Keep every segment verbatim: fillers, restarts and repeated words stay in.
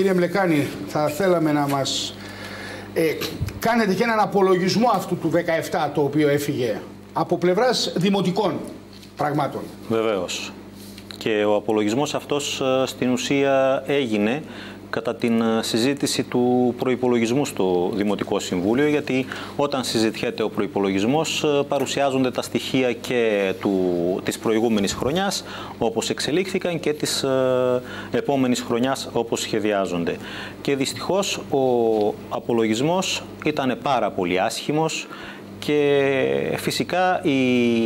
κύριε Μλεκάνη, θα θέλαμε να μας ε, κάνετε και έναν απολογισμό αυτού του δεκαεπτά το οποίο έφυγε από πλευράς δημοτικών πραγμάτων. Βεβαίως. Και ο απολογισμός αυτός στην ουσία έγινε κατά την συζήτηση του προϋπολογισμού στο Δημοτικό Συμβούλιο, γιατί όταν συζητιέται ο προϋπολογισμός παρουσιάζονται τα στοιχεία και του, της προηγούμενης χρονιάς όπως εξελίχθηκαν και της ε, επόμενης χρονιάς όπως σχεδιάζονται. Και δυστυχώς ο απολογισμός ήταν πάρα πολύ άσχημος και φυσικά η...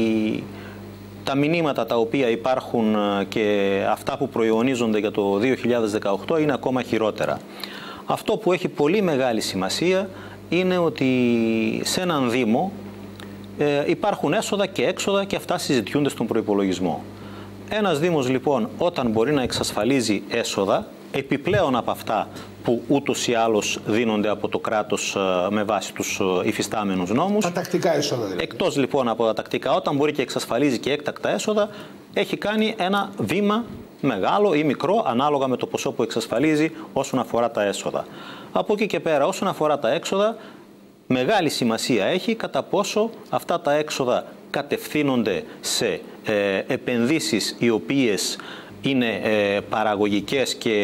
τα μηνύματα τα οποία υπάρχουν και αυτά που προϊονίζονται για το δύο χιλιάδες δεκαοκτώ είναι ακόμα χειρότερα. Αυτό που έχει πολύ μεγάλη σημασία είναι ότι σε έναν Δήμο ε, υπάρχουν έσοδα και έξοδα και αυτά συζητιούνται στον προϋπολογισμό. Ένας Δήμος λοιπόν όταν μπορεί να εξασφαλίζει έσοδα επιπλέον από αυτά που ούτως ή άλλως δίνονται από το κράτος με βάση τους υφιστάμενους νόμους. Τα τακτικά έσοδα δηλαδή. Εκτός λοιπόν από τα τακτικά, όταν μπορεί και εξασφαλίζει και έκτακτα έσοδα, έχει κάνει ένα βήμα μεγάλο ή μικρό, ανάλογα με το ποσό που εξασφαλίζει όσον αφορά τα έσοδα. Από εκεί και πέρα, όσον αφορά τα έξοδα, μεγάλη σημασία έχει κατά πόσο αυτά τα έξοδα κατευθύνονται σε ε, επενδύσεις οι οποίες είναι ε, παραγωγικές και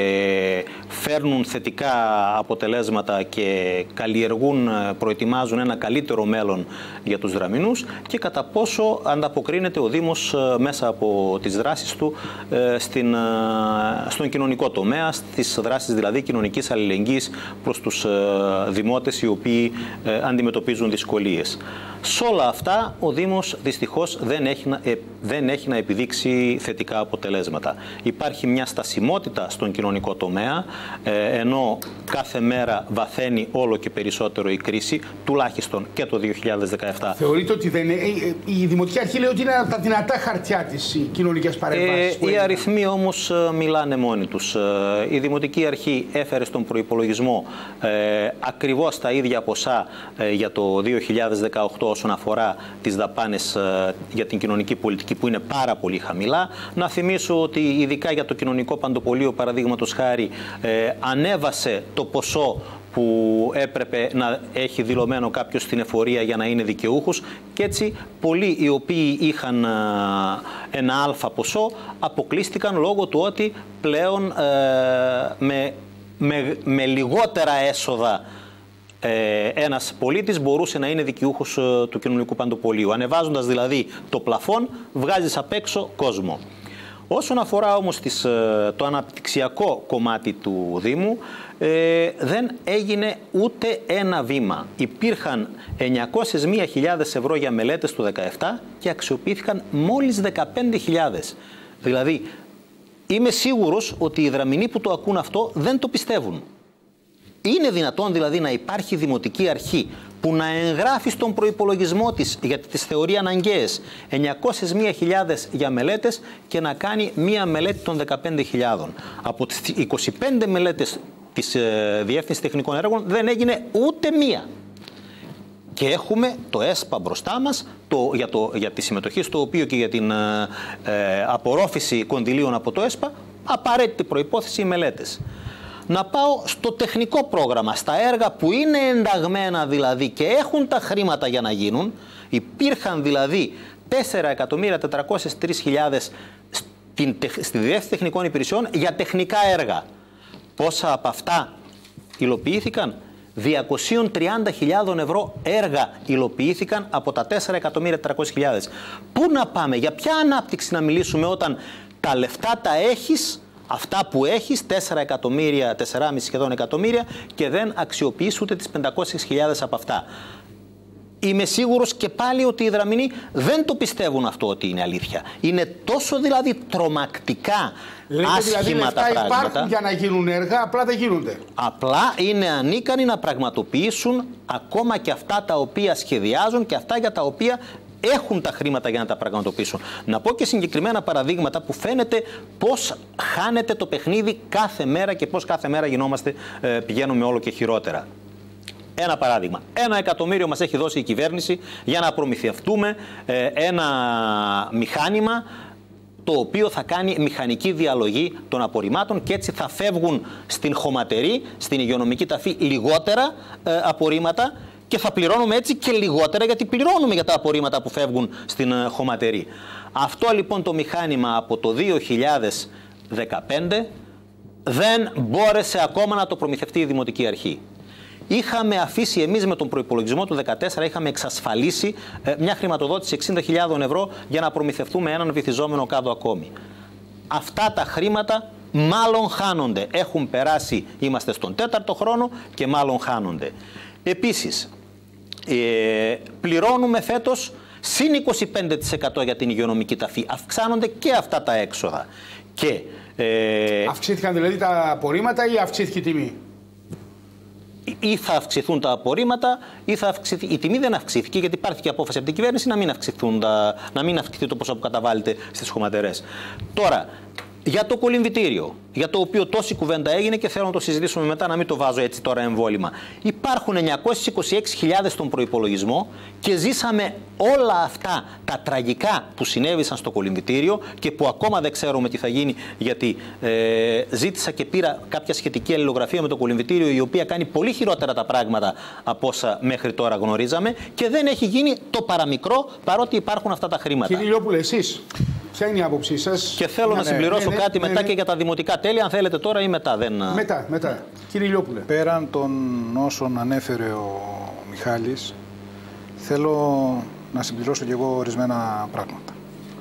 φέρνουν θετικά αποτελέσματα και καλλιεργούν, προετοιμάζουν ένα καλύτερο μέλλον για τους Δραμηνούς και κατά πόσο ανταποκρίνεται ο Δήμος ε, μέσα από τις δράσεις του ε, στην, ε, στον κοινωνικό τομέα, στις δράσεις δηλαδή κοινωνικής αλληλεγγύης προς τους ε, δημότες οι οποίοι ε, αντιμετωπίζουν δυσκολίες. Σε όλα αυτά ο Δήμος δυστυχώς δεν έχει, να, ε, δεν έχει να επιδείξει θετικά αποτελέσματα. Υπάρχει μια στασιμότητα στον κοινωνικό τομέα, ε, ενώ κάθε μέρα βαθαίνει όλο και περισσότερο η κρίση, τουλάχιστον και το δύο χιλιάδες δεκαεπτά. Θεωρείτε ότι δεν είναι, η Δημοτική Αρχή λέει ότι είναι από τα δυνατά χαρτιά της οι κοινωνικές παρεμβάσεις. Ε, οι αριθμοί όμως μιλάνε μόνοι τους. Η Δημοτική Αρχή έφερε στον προϋπολογισμό ε, ακριβώς τα ίδια ποσά ε, για το δύο χιλιάδες δεκαοκτώ όσον αφορά τις δαπάνες ε, για την κοινωνική πολιτική που είναι πάρα πολύ χαμηλά. Να θυμίσω ότι ειδικά για το κοινωνικό παντοπολείο, παραδείγματος χάρη, ε, ανέβασε το ποσό που έπρεπε να έχει δηλωμένο κάποιος στην εφορία για να είναι δικαιούχος και έτσι πολλοί οι οποίοι είχαν ένα αλφα ποσό αποκλείστηκαν λόγω του ότι πλέον ε, με, με, με λιγότερα έσοδα ε, ένας πολίτης μπορούσε να είναι δικαιούχος ε, του κοινωνικού παντοπολείου. Ανεβάζοντας δηλαδή το πλαφόν βγάζεις απ' έξω κόσμο. Όσον αφορά όμως τις, το αναπτυξιακό κομμάτι του Δήμου, ε, δεν έγινε ούτε ένα βήμα. Υπήρχαν εννιακόσιες μία χιλιάδες ευρώ για μελέτες του δεκαεπτά και αξιοποιήθηκαν μόλις δεκαπέντε χιλιάδες. Δηλαδή, είμαι σίγουρος ότι οι Δραμηνοί που το ακούν αυτό δεν το πιστεύουν. Είναι δυνατόν δηλαδή να υπάρχει δημοτική αρχή που να εγγράφει στον προϋπολογισμό της, γιατί τις θεωρεί αναγκαίες, εννιακόσιες μία χιλιάδες για μελέτες και να κάνει μία μελέτη των δεκαπέντε χιλιάδων. Από τις είκοσι πέντε μελέτες της ε, Διεύθυνσης Τεχνικών Έργων δεν έγινε ούτε μία. Και έχουμε το ΕΣΠΑ μπροστά μας το, για, το, για τη συμμετοχή στο οποίο και για την ε, ε, απορρόφηση κονδυλίων από το ΕΣΠΑ, απαραίτητη προϋπόθεση οι μελέτες. Να πάω στο τεχνικό πρόγραμμα, στα έργα που είναι ενταγμένα δηλαδή και έχουν τα χρήματα για να γίνουν. Υπήρχαν δηλαδή τέσσερα εκατομμύρια τετρακόσιες τρεις χιλιάδες στη Διεύθυνση Τεχνικών Υπηρεσιών για τεχνικά έργα. Πόσα από αυτά υλοποιήθηκαν? διακόσιες τριάντα χιλιάδες ευρώ έργα υλοποιήθηκαν από τα τέσσερα εκατομμύρια τετρακόσιες χιλιάδες. Πού να πάμε, για ποια ανάπτυξη να μιλήσουμε όταν τα λεφτά τα έχεις, αυτά που έχεις, τέσσερα εκατομμύρια, τέσσερα κόμμα πέντε σχεδόν εκατομμύρια και δεν αξιοποιείς ούτε τις πεντακόσιες χιλιάδες από αυτά. Είμαι σίγουρος και πάλι ότι οι Δραμηνοί δεν το πιστεύουν αυτό ότι είναι αλήθεια. Είναι τόσο δηλαδή τρομακτικά Λέτε, άσχημα δηλαδή, τα πράγματα. Υπάρχουν για να γίνουν έργα, απλά δεν γίνονται. Απλά είναι ανίκανοι να πραγματοποιήσουν ακόμα και αυτά τα οποία σχεδιάζουν και αυτά για τα οποία έχουν τα χρήματα για να τα πραγματοποιήσουν. Να πω και συγκεκριμένα παραδείγματα που φαίνεται πώς χάνεται το παιχνίδι κάθε μέρα και πώς κάθε μέρα γινόμαστε, ε, πηγαίνουμε όλο και χειρότερα. Ένα παράδειγμα. Ένα εκατομμύριο μας έχει δώσει η κυβέρνηση για να προμηθευτούμε ε, ένα μηχάνημα το οποίο θα κάνει μηχανική διαλογή των απορριμμάτων και έτσι θα φεύγουν στην χωματερή, στην υγειονομική ταφή λιγότερα ε, απορρίμματα και θα πληρώνουμε έτσι και λιγότερα, γιατί πληρώνουμε για τα απορρίμματα που φεύγουν στην ε, χωματερή. Αυτό λοιπόν το μηχάνημα από το δύο χιλιάδες δεκαπέντε δεν μπόρεσε ακόμα να το προμηθευτεί η Δημοτική Αρχή. Είχαμε αφήσει εμείς με τον προϋπολογισμό του δύο χιλιάδες δεκατέσσερα, είχαμε εξασφαλίσει ε, μια χρηματοδότηση εξήντα χιλιάδες ευρώ για να προμηθευτούμε έναν βυθιζόμενο κάδο ακόμη. Αυτά τα χρήματα μάλλον χάνονται. Έχουν περάσει, είμαστε στον τέταρτο χρόνο και μάλλον χάνονται. Επίσης, ε, πληρώνουμε φέτος συν είκοσι πέντε τοις εκατό για την υγειονομική ταφή. Αυξάνονται και αυτά τα έξοδα. Και, ε, αυξήθηκαν δηλαδή τα απορρίμματα ή αυξήθηκε η τιμή? Ή θα αυξηθούν τα απορρίμματα, ή θα αυξηθεί. Η τιμή δεν αυξήθηκε, γιατί υπάρχει και απόφαση από την κυβέρνηση να μην, αυξηθούν τα, να μην αυξηθεί το ποσό που καταβάλλεται στις χωματερές. Τώρα, για το κολυμβητήριο, για το οποίο τόση κουβέντα έγινε και θέλω να το συζητήσουμε μετά, να μην το βάζω έτσι τώρα εμβόλυμα. Υπάρχουν εννιακόσιες είκοσι έξι χιλιάδες στον προϋπολογισμό και ζήσαμε όλα αυτά τα τραγικά που συνέβησαν στο κολυμβητήριο και που ακόμα δεν ξέρουμε τι θα γίνει, γιατί ε, ζήτησα και πήρα κάποια σχετική αλληλογραφία με το κολυμβητήριο, η οποία κάνει πολύ χειρότερα τα πράγματα από όσα μέχρι τώρα γνωρίζαμε και δεν έχει γίνει το παραμικρό, παρότι υπάρχουν αυτά τα χρήματα. Κύριε Ηλιόπουλε, εσείς, ποια είναι η άποψή σας? Και θέλω ναι, να συμπληρώσω ναι, ναι, κάτι ναι, μετά ναι. και για τα δημοτικά τέλη, αν θέλετε τώρα ή μετά. Δεν... Μετά, μετά. Κύριε Ηλιόπουλε. Πέραν των όσων ανέφερε ο Μιχάλης, θέλω να συμπληρώσω και εγώ ορισμένα πράγματα.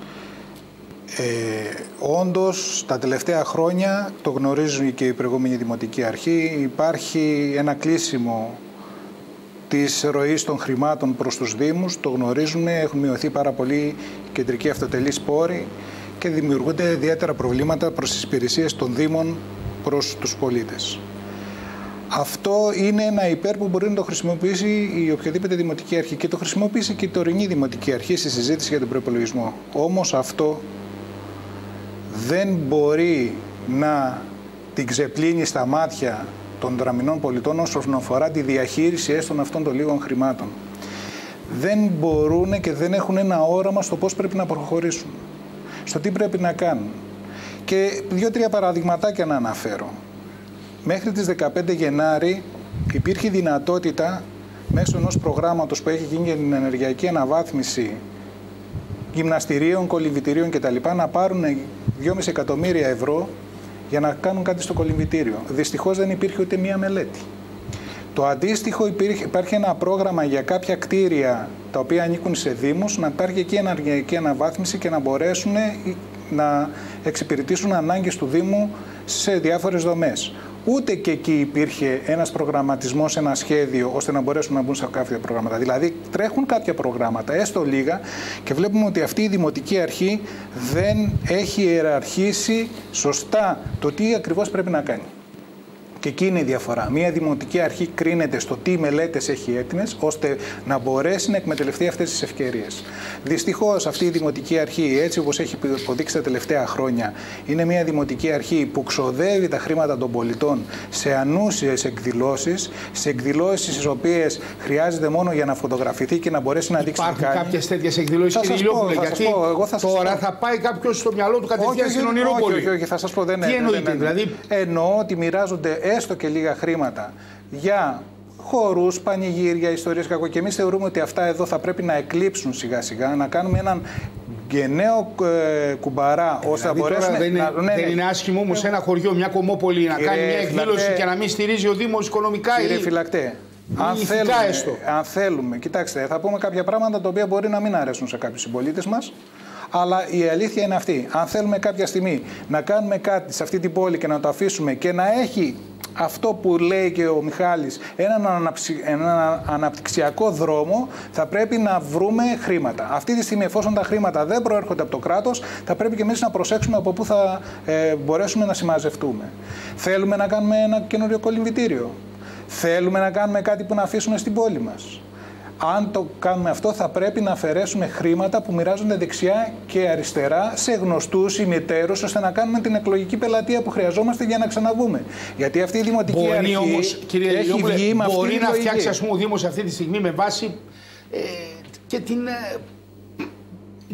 Ε, όντως, τα τελευταία χρόνια, το γνωρίζουν και η προηγούμενη Δημοτική Αρχή, υπάρχει ένα κλείσιμο της ροής των χρημάτων προς τους Δήμους, το γνωρίζουν, έχουν μειωθεί πάρα πολύ κεντρικοί αυτοτελείς πόροι και δημιουργούνται ιδιαίτερα προβλήματα προς τις υπηρεσίες των Δήμων προς τους πολίτες. Αυτό είναι ένα υπέρ που μπορεί να το χρησιμοποιήσει η οποιαδήποτε Δημοτική Αρχή και το χρησιμοποιήσει και η τωρινή Δημοτική Αρχή στη συζήτηση για τον προϋπολογισμό. Όμως αυτό δεν μπορεί να την ξεπλύνει στα μάτια των δραμηνών πολιτών όσον αφορά τη διαχείριση έστω αυτών των λίγων χρημάτων. Δεν μπορούν και δεν έχουν ένα όραμα στο πώς πρέπει να προχωρήσουν, στο τι πρέπει να κάνουν. Και δύο-τρία παραδειγματάκια να αναφέρω. Μέχρι τις δεκαπέντε Γενάρη υπήρχε δυνατότητα μέσω ενός προγράμματος που έχει γίνει για την ενεργειακή αναβάθμιση γυμναστηρίων, κολυμβητηρίων κτλ. Να πάρουν δυόμισι εκατομμύρια ευρώ για να κάνουν κάτι στο κολυμβητήριο. Δυστυχώς δεν υπήρχε ούτε μία μελέτη. Το αντίστοιχο, υπήρχε, υπάρχει ένα πρόγραμμα για κάποια κτίρια τα οποία ανήκουν σε δήμους, να υπάρχει εκεί ενεργειακή αναβάθμιση και να μπορέσουν να εξυπηρετήσουν ανάγκες του Δήμου σε διάφορες δομές. Ούτε και εκεί υπήρχε ένας προγραμματισμός, ένα σχέδιο, ώστε να μπορέσουν να μπουν σε κάποια προγράμματα. Δηλαδή, τρέχουν κάποια προγράμματα, έστω λίγα, και βλέπουμε ότι αυτή η Δημοτική Αρχή δεν έχει ιεραρχήσει σωστά το τι ακριβώς πρέπει να κάνει. Και εκεί είναι η διαφορά. Μία Δημοτική Αρχή κρίνεται στο τι μελέτες έχει έτοιμες, ώστε να μπορέσει να εκμεταλλευτεί αυτές τις ευκαιρίες. Δυστυχώς αυτή η Δημοτική Αρχή, έτσι όπως έχει υποδείξει τα τελευταία χρόνια, είναι μια Δημοτική Αρχή που ξοδεύει τα χρήματα των πολιτών σε ανούσιες εκδηλώσεις, σε εκδηλώσεις τις οποίες χρειάζεται μόνο για να φωτογραφηθεί και να μπορέσει να δείξει. Υπάρχουν κάποιες τέτοιες εκδηλώσεις, κύριε Ηλιόπουλε, γιατί πω, εγώ θα τώρα θα πάει κάποιος στο μυαλό του κατευθείαν στην Ονειρόπολη. Όχι, όχι, θα σας πω, δεν τι εννοείται, δηλαδή? Εννοώ ότι μοιράζονται έστω και λίγα χρήματα για χορούς, πανηγύρια, ιστορίες κακό. Και εμείς θεωρούμε ότι αυτά εδώ θα πρέπει να εκλείψουν σιγά σιγά, να κάνουμε έναν γενναίο ε, κουμπαρά, ώστε να μπορέσουμε. Δεν, να, είναι, ναι, δεν ναι. είναι άσχημο όμως ένα χωριό, μια κομμόπολη να κάνει μια εκδήλωση Φυλακτέ, και να μην στηρίζει ο Δήμος οικονομικά. Κύριε ή... Φυλακτέ, αν θέλουμε, αν θέλουμε, κοιτάξτε, θα πούμε κάποια πράγματα τα οποία μπορεί να μην αρέσουν σε κάποιους συμπολίτες μας. Αλλά η αλήθεια είναι αυτή. Αν θέλουμε κάποια στιγμή να κάνουμε κάτι σε αυτή την πόλη και να το αφήσουμε και να έχει αυτό που λέει και ο Μιχάλης, έναν, αναψη... έναν αναπτυξιακό δρόμο, θα πρέπει να βρούμε χρήματα. Αυτή τη στιγμή, εφόσον τα χρήματα δεν προέρχονται από το κράτος, θα πρέπει και εμείς να προσέξουμε από πού θα ε, μπορέσουμε να συμμαζευτούμε. Θέλουμε να κάνουμε ένα καινούριο κολυμβητήριο. Θέλουμε να κάνουμε κάτι που να αφήσουμε στην πόλη μας. Αν το κάνουμε αυτό, θα πρέπει να αφαιρέσουμε χρήματα που μοιράζονται δεξιά και αριστερά σε γνωστούς ημιτέρους, ώστε να κάνουμε την εκλογική πελατεία που χρειαζόμαστε για να ξαναβγούμε. Γιατί αυτή η Δημοτική μπορεί Αρχή όμως, κύριε έχει Ηλιόπουλε, βγει με αυτή μπορεί την να λογική. φτιάξει, ας πούμε, ο Δήμος αυτή τη στιγμή με βάση ε, και την... Ε,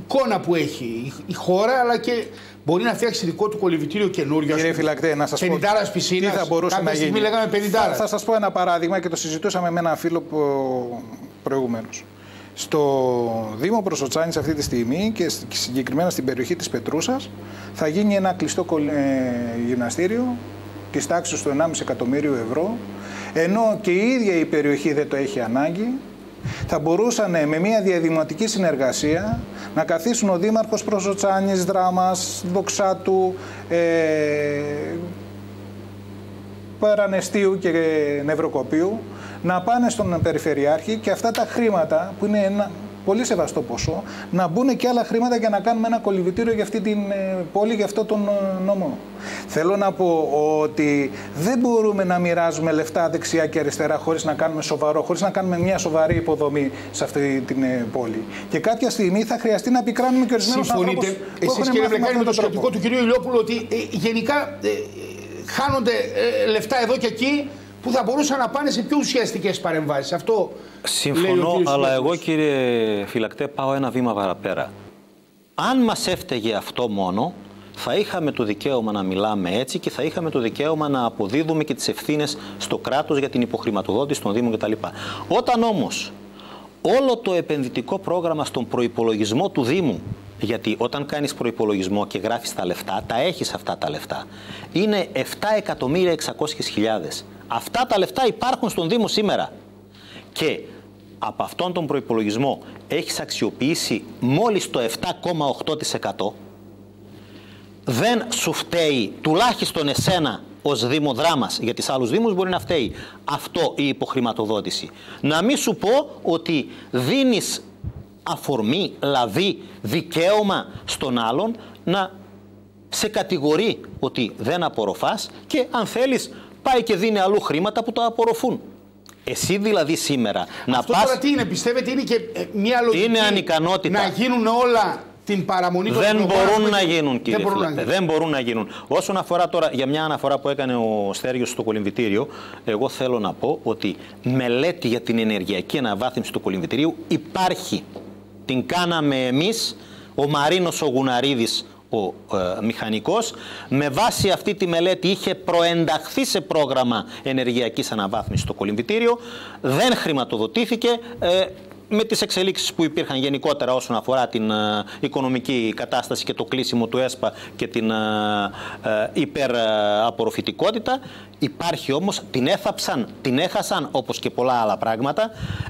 εικόνα που έχει η χώρα, αλλά και μπορεί να φτιάξει δικό του κολυβητήριο καινούριο. Κύριε Φυλακτέ, να σας πω πενηντάρας πισίνας, τι θα μπορούσε να γίνει. Λέγαμε πενηντάρα. Θα, θα σας πω ένα παράδειγμα και το συζητούσαμε με έναν φίλο προηγουμένως. Στο Δήμο Προσοτσάνης αυτή τη στιγμή και συγκεκριμένα στην περιοχή της Πετρούσας θα γίνει ένα κλειστό γυμναστήριο της τάξης του ενάμιση εκατομμύριου ευρώ, ενώ και η ίδια η περιοχή δεν το έχει ανάγκη. Θα μπορούσαν με μια διαδημοτική συνεργασία να καθίσουν ο Δήμαρχος Προσοτσάνης, Δράμας, Δοξάτου, ε, Παρανεστίου και Νευροκοπίου, να πάνε στον Περιφερειάρχη και αυτά τα χρήματα, που είναι ένα πολύ σεβαστό ποσό, να μπουν και άλλα χρήματα για να κάνουμε ένα κολυβητήριο για αυτή την πόλη, για αυτό τον νόμο. Θέλω να πω ότι δεν μπορούμε να μοιράζουμε λεφτά δεξιά και αριστερά χωρίς να κάνουμε σοβαρό, χωρίς να κάνουμε μια σοβαρή υποδομή σε αυτή την πόλη. Και κάποια στιγμή θα χρειαστεί να πικράνουμε και ορισμένους ανθρώπους. Συμφωνείτε εσείς, κύριε Βλεκάνη, με το σκεπτικό του κυρίου Ηλιόπουλου ότι ε, γενικά ε, χάνονται ε, λεφτά εδώ και εκεί που θα μπορούσαν να πάνε σε πιο ουσιαστικές παρεμβάσεις. Αυτό συμφωνώ, αλλά εγώ, κύριε Φυλακτέ, πάω ένα βήμα παραπέρα. Αν μας έφταιγε αυτό μόνο, θα είχαμε το δικαίωμα να μιλάμε έτσι και θα είχαμε το δικαίωμα να αποδίδουμε και τις ευθύνες στο κράτος για την υποχρηματοδότηση των Δήμων κτλ. Όταν όμως όλο το επενδυτικό πρόγραμμα στον προϋπολογισμό του Δήμου, γιατί όταν κάνεις προϋπολογισμό και γράφεις τα λεφτά, τα έχεις αυτά τα λεφτά, είναι επτά εκατομμύρια εξακόσιες χιλιάδες. Αυτά τα λεφτά υπάρχουν στον Δήμο σήμερα. Και από αυτόν τον προϋπολογισμό έχεις αξιοποιήσει μόλις το επτά κόμμα οκτώ τοις εκατό. Δεν σου φταίει τουλάχιστον εσένα ως Δήμο Δράμας, γιατί σε άλλους Δήμους μπορεί να φταίει αυτό η υποχρηματοδότηση. Να μην σου πω ότι δίνεις αφορμή, λαβή, δικαίωμα στον άλλον να σε κατηγορεί ότι δεν απορροφάς και αν θέλεις πάει και δίνει αλλού χρήματα που τα απορροφούν. Εσύ δηλαδή σήμερα να αυτό πας... τώρα τι είναι, πιστεύετε είναι και μια λογική είναι ανικανότητα. Να γίνουν όλα την παραμονή των δεν μπορούν που... να γίνουν, κύριε δεν μπορούν, Φυλακέ, να... δεν μπορούν να γίνουν. Όσον αφορά τώρα για μια αναφορά που έκανε ο Στέργιος στο κολυμβητήριο, εγώ θέλω να πω ότι μελέτη για την ενεργειακή αναβάθμιση του κολυμβητηρίου υπάρχει. Την κάναμε εμείς, ο Μαρίνος ο Γουναρίδης, ο ε, μηχανικός, με βάση αυτή τη μελέτη είχε προενταχθεί σε πρόγραμμα ενεργειακής αναβάθμισης στο κολυμβητήριο, δεν χρηματοδοτήθηκε. Ε, με τις εξελίξεις που υπήρχαν γενικότερα όσον αφορά την ε, οικονομική κατάσταση και το κλείσιμο του ΕΣΠΑ και την ε, ε, υπεραπορροφητικότητα, υπάρχει όμως, την έθαψαν, την έχασαν όπως και πολλά άλλα πράγματα,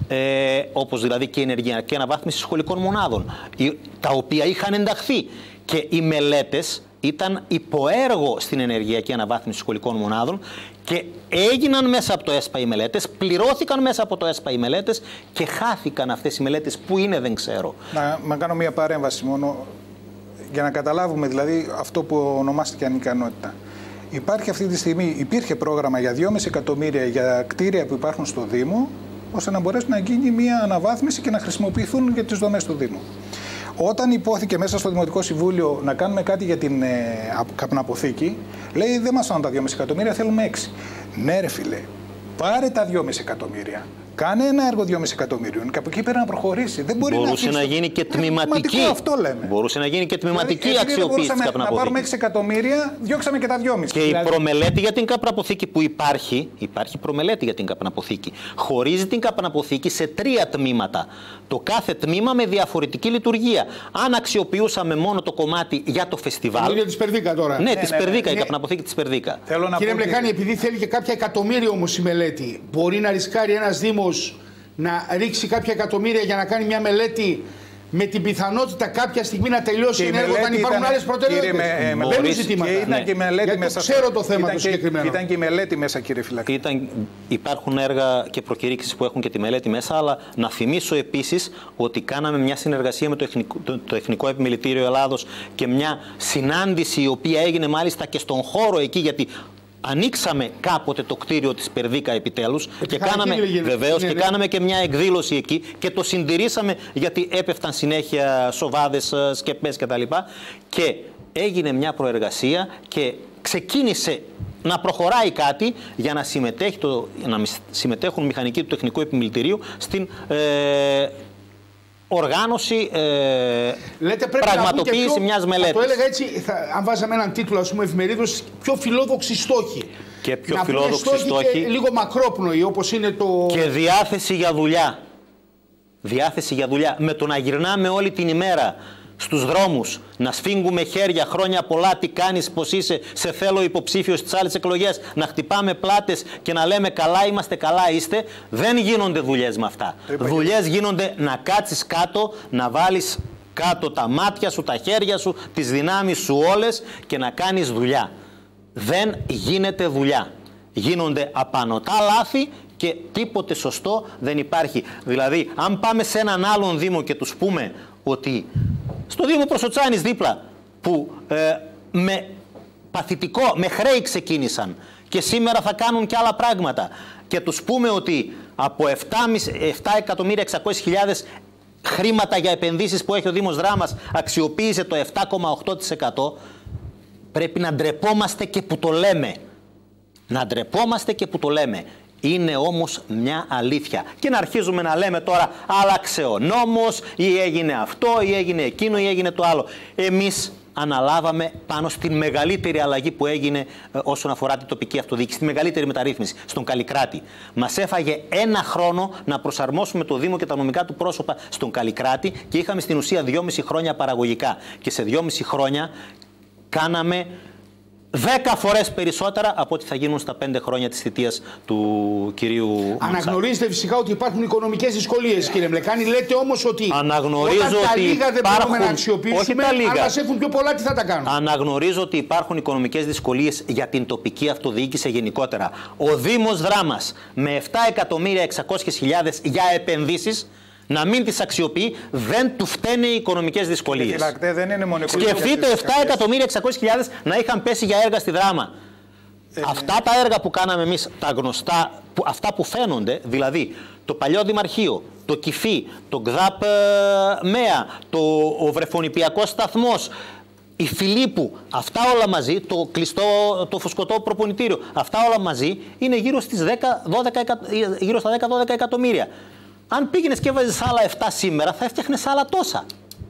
ε, όπως δηλαδή και η ενεργειακή αναβάθμιση σχολικών μονάδων, τα οποία είχαν ενταχθεί και οι μελέτες ήταν υποέργο στην ενεργειακή αναβάθμιση σχολικών μονάδων και έγιναν μέσα από το ΕΣΠΑ οι μελέτες, πληρώθηκαν μέσα από το ΕΣΠΑ οι μελέτες και χάθηκαν αυτές οι μελέτες. Πού είναι δεν ξέρω. Να, να κάνω μια παρέμβαση μόνο για να καταλάβουμε δηλαδή αυτό που ονομάστηκε ανικανότητα. Υπάρχει αυτή τη στιγμή, υπήρχε πρόγραμμα για δυόμισι εκατομμύρια για κτίρια που υπάρχουν στο Δήμο, ώστε να μπορέσει να γίνει μια αναβάθμιση και να χρησιμοποιηθούν για τις δομές του Δήμου. Όταν υπόθηκε μέσα στο Δημοτικό Συμβούλιο να κάνουμε κάτι για την ε, καπναποθήκη, λέει δεν μας φάνε τα δυόμισι εκατομμύρια, θέλουμε έξι. Ναι ρε φίλε, πάρε τα δυόμισι εκατομμύρια. Κάνε ένα έργο δυόμισι εκατομμύριων και από εκεί πέρα να προχωρήσει. Δεν μπορεί Μπορούσε να, να γίνει και τμηματική. Αυτό λέμε. Μπορούσε να γίνει και τμηματική δηλαδή, αξιοποίηση της καπναποθήκης. Να πάρουμε έξι εκατομμύρια, διώξαμε και τα δυόμισι. Και δηλαδή... η προμελέτη για την καπναποθήκη που υπάρχει, υπάρχει προμελέτη για την καπναποθήκη. Χωρίζει την καπναποθήκη σε τρία τμήματα. Το κάθε τμήμα με διαφορετική λειτουργία. Αν αξιοποιούσαμε μόνο το κομμάτι για το φεστιβάλ. Για τη Περδίκα τώρα. Ναι, ναι, τη ναι, Περδίκα, ναι. η καπναποθήκη τη Περδίκα. Κύριε Μπλεκάνη, επειδή θέλει και κάποια εκατομμύρια όμως η μελέτη, μπορεί να ρισκάρει ένας Δήμος να ρίξει κάποια εκατομμύρια για να κάνει μια μελέτη με την πιθανότητα κάποια στιγμή να τελειώσει ένα έργο όταν υπάρχουν άλλες προτεραιότητες. Μπαίνουν ζητήματα. Και ήταν και η μελέτη γιατί μέσα. Ξέρω το θέμα ήταν το συγκεκριμένο. Ήταν και η μελέτη μέσα, κύριε Φυλακή. Ήταν, υπάρχουν έργα και προκηρύξεις που έχουν και τη μελέτη μέσα, αλλά να θυμίσω επίσης ότι κάναμε μια συνεργασία με το Εθνικό, το, το Εθνικό Επιμελητήριο Ελλάδος και μια συνάντηση η οποία έγινε μάλιστα και στον χώρο εκεί, γιατί ανοίξαμε κάποτε το κτίριο της Περδίκα επιτέλους και κάναμε, βεβαίως, ναι, ναι. και κάναμε και μια εκδήλωση εκεί και το συντηρήσαμε γιατί έπεφταν συνέχεια σοβάδες, σκεπές κτλ. Και έγινε μια προεργασία και ξεκίνησε να προχωράει κάτι για να, συμμετέχει το, να συμμετέχουν μηχανικοί του Τεχνικού Επιμελητηρίου στην ε, οργάνωση, ε, Λέτε, πραγματοποίηση μιας μελέτης. Το έλεγα έτσι, θα, αν βάζαμε έναν τίτλο, ας πούμε, εφημερίδος, πιο φιλόδοξοι στόχοι. Και πιο να φιλόδοξοι στόχοι. Και λίγο μακρόπνοοι, όπως είναι το... Και διάθεση για δουλειά. Διάθεση για δουλειά. Με το να γυρνάμε όλη την ημέρα στους δρόμους, να σφίγγουμε χέρια, χρόνια πολλά, τι κάνεις, πώς είσαι, σε θέλω υποψήφιος στις άλλες εκλογές, να χτυπάμε πλάτες και να λέμε καλά είμαστε, καλά είστε, δεν γίνονται δουλειές με αυτά. Δουλειές γίνονται να κάτσεις κάτω, να βάλεις κάτω τα μάτια σου, τα χέρια σου, τις δυνάμεις σου όλες και να κάνεις δουλειά. Δεν γίνεται δουλειά. Γίνονται απανωτά λάθη και τίποτε σωστό δεν υπάρχει. Δηλαδή, αν πάμε σε έναν άλλον δήμο και τους πούμε ότι στο Δήμο Προσοτσάνης δίπλα, που ε, με παθητικό, με χρέη ξεκίνησαν και σήμερα θα κάνουν και άλλα πράγματα, και τους πούμε ότι από επτά εκατομμύρια εξακόσιες χιλιάδες χρήματα για επενδύσεις που έχει ο Δήμος Δράμας αξιοποίησε το επτά κόμμα οκτώ τοις εκατό, πρέπει να ντρεπόμαστε και που το λέμε. Να ντρεπόμαστε και που το λέμε. Είναι όμως μια αλήθεια. Και να αρχίζουμε να λέμε τώρα άλλαξε ο νόμος ή έγινε αυτό ή έγινε εκείνο ή έγινε το άλλο. Εμείς αναλάβαμε πάνω στην μεγαλύτερη αλλαγή που έγινε ε, όσον αφορά την τοπική αυτοδιοίκηση, τη μεγαλύτερη μεταρρύθμιση στον Καλλικράτη. Μας έφαγε ένα χρόνο να προσαρμόσουμε το Δήμο και τα νομικά του πρόσωπα στον Καλλικράτη και είχαμε στην ουσία δυόμιση χρόνια παραγωγικά. Και σε δυόμιση χρόνια κάναμε δέκα φορές περισσότερα από ό,τι θα γίνουν στα πέντε χρόνια της θητείας του κυρίου. Αναγνωρίζετε φυσικά ότι υπάρχουν οικονομικές δυσκολίες, κύριε Μλεκάνη. Λέτε όμως ότι Αναγνωρίζω όταν τα ότι λίγα δεν υπάρχουν... μπορούμε να αξιοποιήσουμε, αν μας έχουν πιο πολλά, τι θα τα κάνουμε. Αναγνωρίζω ότι υπάρχουν οικονομικές δυσκολίες για την τοπική αυτοδιοίκηση γενικότερα. Ο Δήμος Δράμας με επτά εκατομμύρια εξακόσιες χιλιάδες για επενδύσεις να μην τις αξιοποιεί, δεν του φταίνε οι οικονομικές δυσκολίες. Φυλακτέ, δεν είναι μόνο σκεφτείτε επτά εκατομμύρια εξακόσιες χιλιάδες να είχαν πέσει για έργα στη Δράμα. Ε, αυτά τα έργα που κάναμε εμείς, τα γνωστά, που, αυτά που φαίνονται, δηλαδή το παλιό Δημαρχείο, το Κηφί, το ΚΔΑΠ ε, ΜΕΑ, το, ο Βρεφονιπιακός σταθμός, η Φιλίππου, αυτά όλα μαζί, το κλειστό, το φουσκωτό προπονητήριο, αυτά όλα μαζί είναι γύρω, στις δέκα, δώδεκα, γύρω στα δέκα δώδεκα εκατομμύρια. Αν πήγαινες και έβαζες άλλα επτά σήμερα, θα έφτιαχνες άλλα τόσα.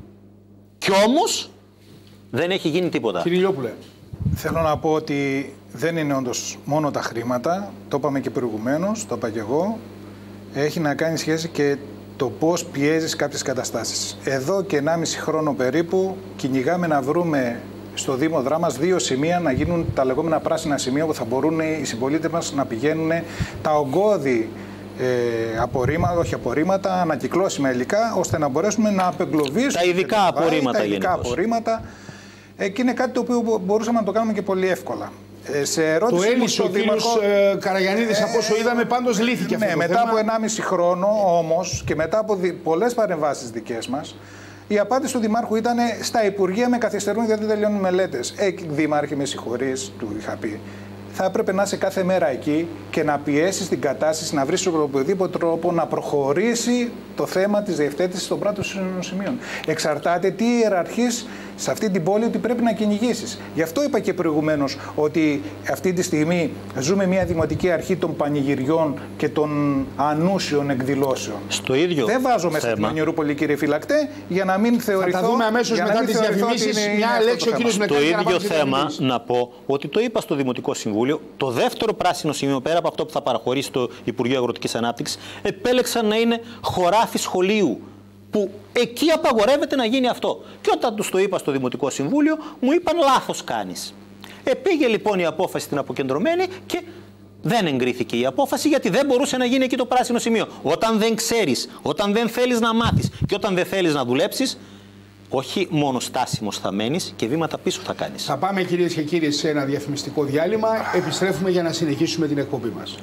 Κι όμως δεν έχει γίνει τίποτα. Κύριε Λιόπουλε, θέλω να πω ότι δεν είναι όντως μόνο τα χρήματα, το είπαμε και προηγουμένως, το είπα και εγώ, έχει να κάνει σχέση και το πώς πιέζεις κάποιες καταστάσεις. Εδώ και ενάμιση χρόνο περίπου κυνηγάμε να βρούμε στο Δήμο Δράμας δύο σημεία να γίνουν τα λεγόμενα πράσινα σημεία που θα μπορούν οι συμπολίτες μας να πηγαίνουν τα ογκώδη Ε, απορρίμματα, όχι απορρίμματα, ανακυκλώσιμα υλικά, ώστε να μπορέσουμε να απεγκλωβίσουμε τα ειδικά απορρίμματα. Τα ειδικά απορρίμματα. Ε, και είναι κάτι το οποίο μπορούσαμε να το κάνουμε και πολύ εύκολα. Ε, σε ερώτηση το έλυσε ο κύριος ε, Καραγιαννίδης, ε, από όσο είδαμε, πάντως λύθηκε ναι, αυτό το μετά θέμα. από ενάμιση χρόνο όμως και μετά από δι, πολλές παρεμβάσεις δικές μας, η απάντηση του Δημάρχου ήταν στα Υπουργεία με καθυστερούν γιατί δεν τελειώνουν μελέτες. Ε, Δήμαρχε, με συγχωρείς, του είχα πει. Θα έπρεπε να είσαι κάθε μέρα εκεί και να πιέσεις την κατάσταση, να βρεις οποιοδήποτε τρόπο να προχωρήσει το θέμα της διευθέτησης των πρώτων σημείων. Εξαρτάται τι ιεραρχείς σε αυτή την πόλη ότι πρέπει να κυνηγήσεις. Γι' αυτό είπα και προηγουμένως ότι αυτή τη στιγμή ζούμε μια δημοτική αρχή των πανηγυριών και των ανούσιων εκδηλώσεων. Στο ίδιο δεν βάζω μέσα θέμα. Στην Μανιερούπολη, κύριε Φυλακτέ, για να μην θεωρηθώ. Θα τα δούμε αμέσως μετά τις διαφημίσεις. Μια λέξη ο κύριος Μλεκάνη. Στο ίδιο θέμα να πω ότι το είπα στο Δημοτικό Συμβούλιο, το δεύτερο πράσινο σημείο πέρα από αυτό που θα παραχωρήσει το Υπουργείο Αγροτικής Ανάπτυξης, επέλεξαν να είναι χωράφι σχολείου. Που εκεί απαγορεύεται να γίνει αυτό. Και όταν τους το είπα στο Δημοτικό Συμβούλιο, μου είπαν λάθος κάνεις. Επήγε λοιπόν η απόφαση την αποκεντρωμένη και δεν εγκρίθηκε η απόφαση γιατί δεν μπορούσε να γίνει εκεί το πράσινο σημείο. Όταν δεν ξέρεις, όταν δεν θέλεις να μάθεις και όταν δεν θέλεις να δουλέψεις, όχι μόνο στάσιμος θα μένεις και βήματα πίσω θα κάνεις. Θα πάμε, κυρίες και κύριοι, σε ένα διαφημιστικό διάλειμμα. Επιστρέφουμε για να συνεχίσουμε την εκπομπή μας.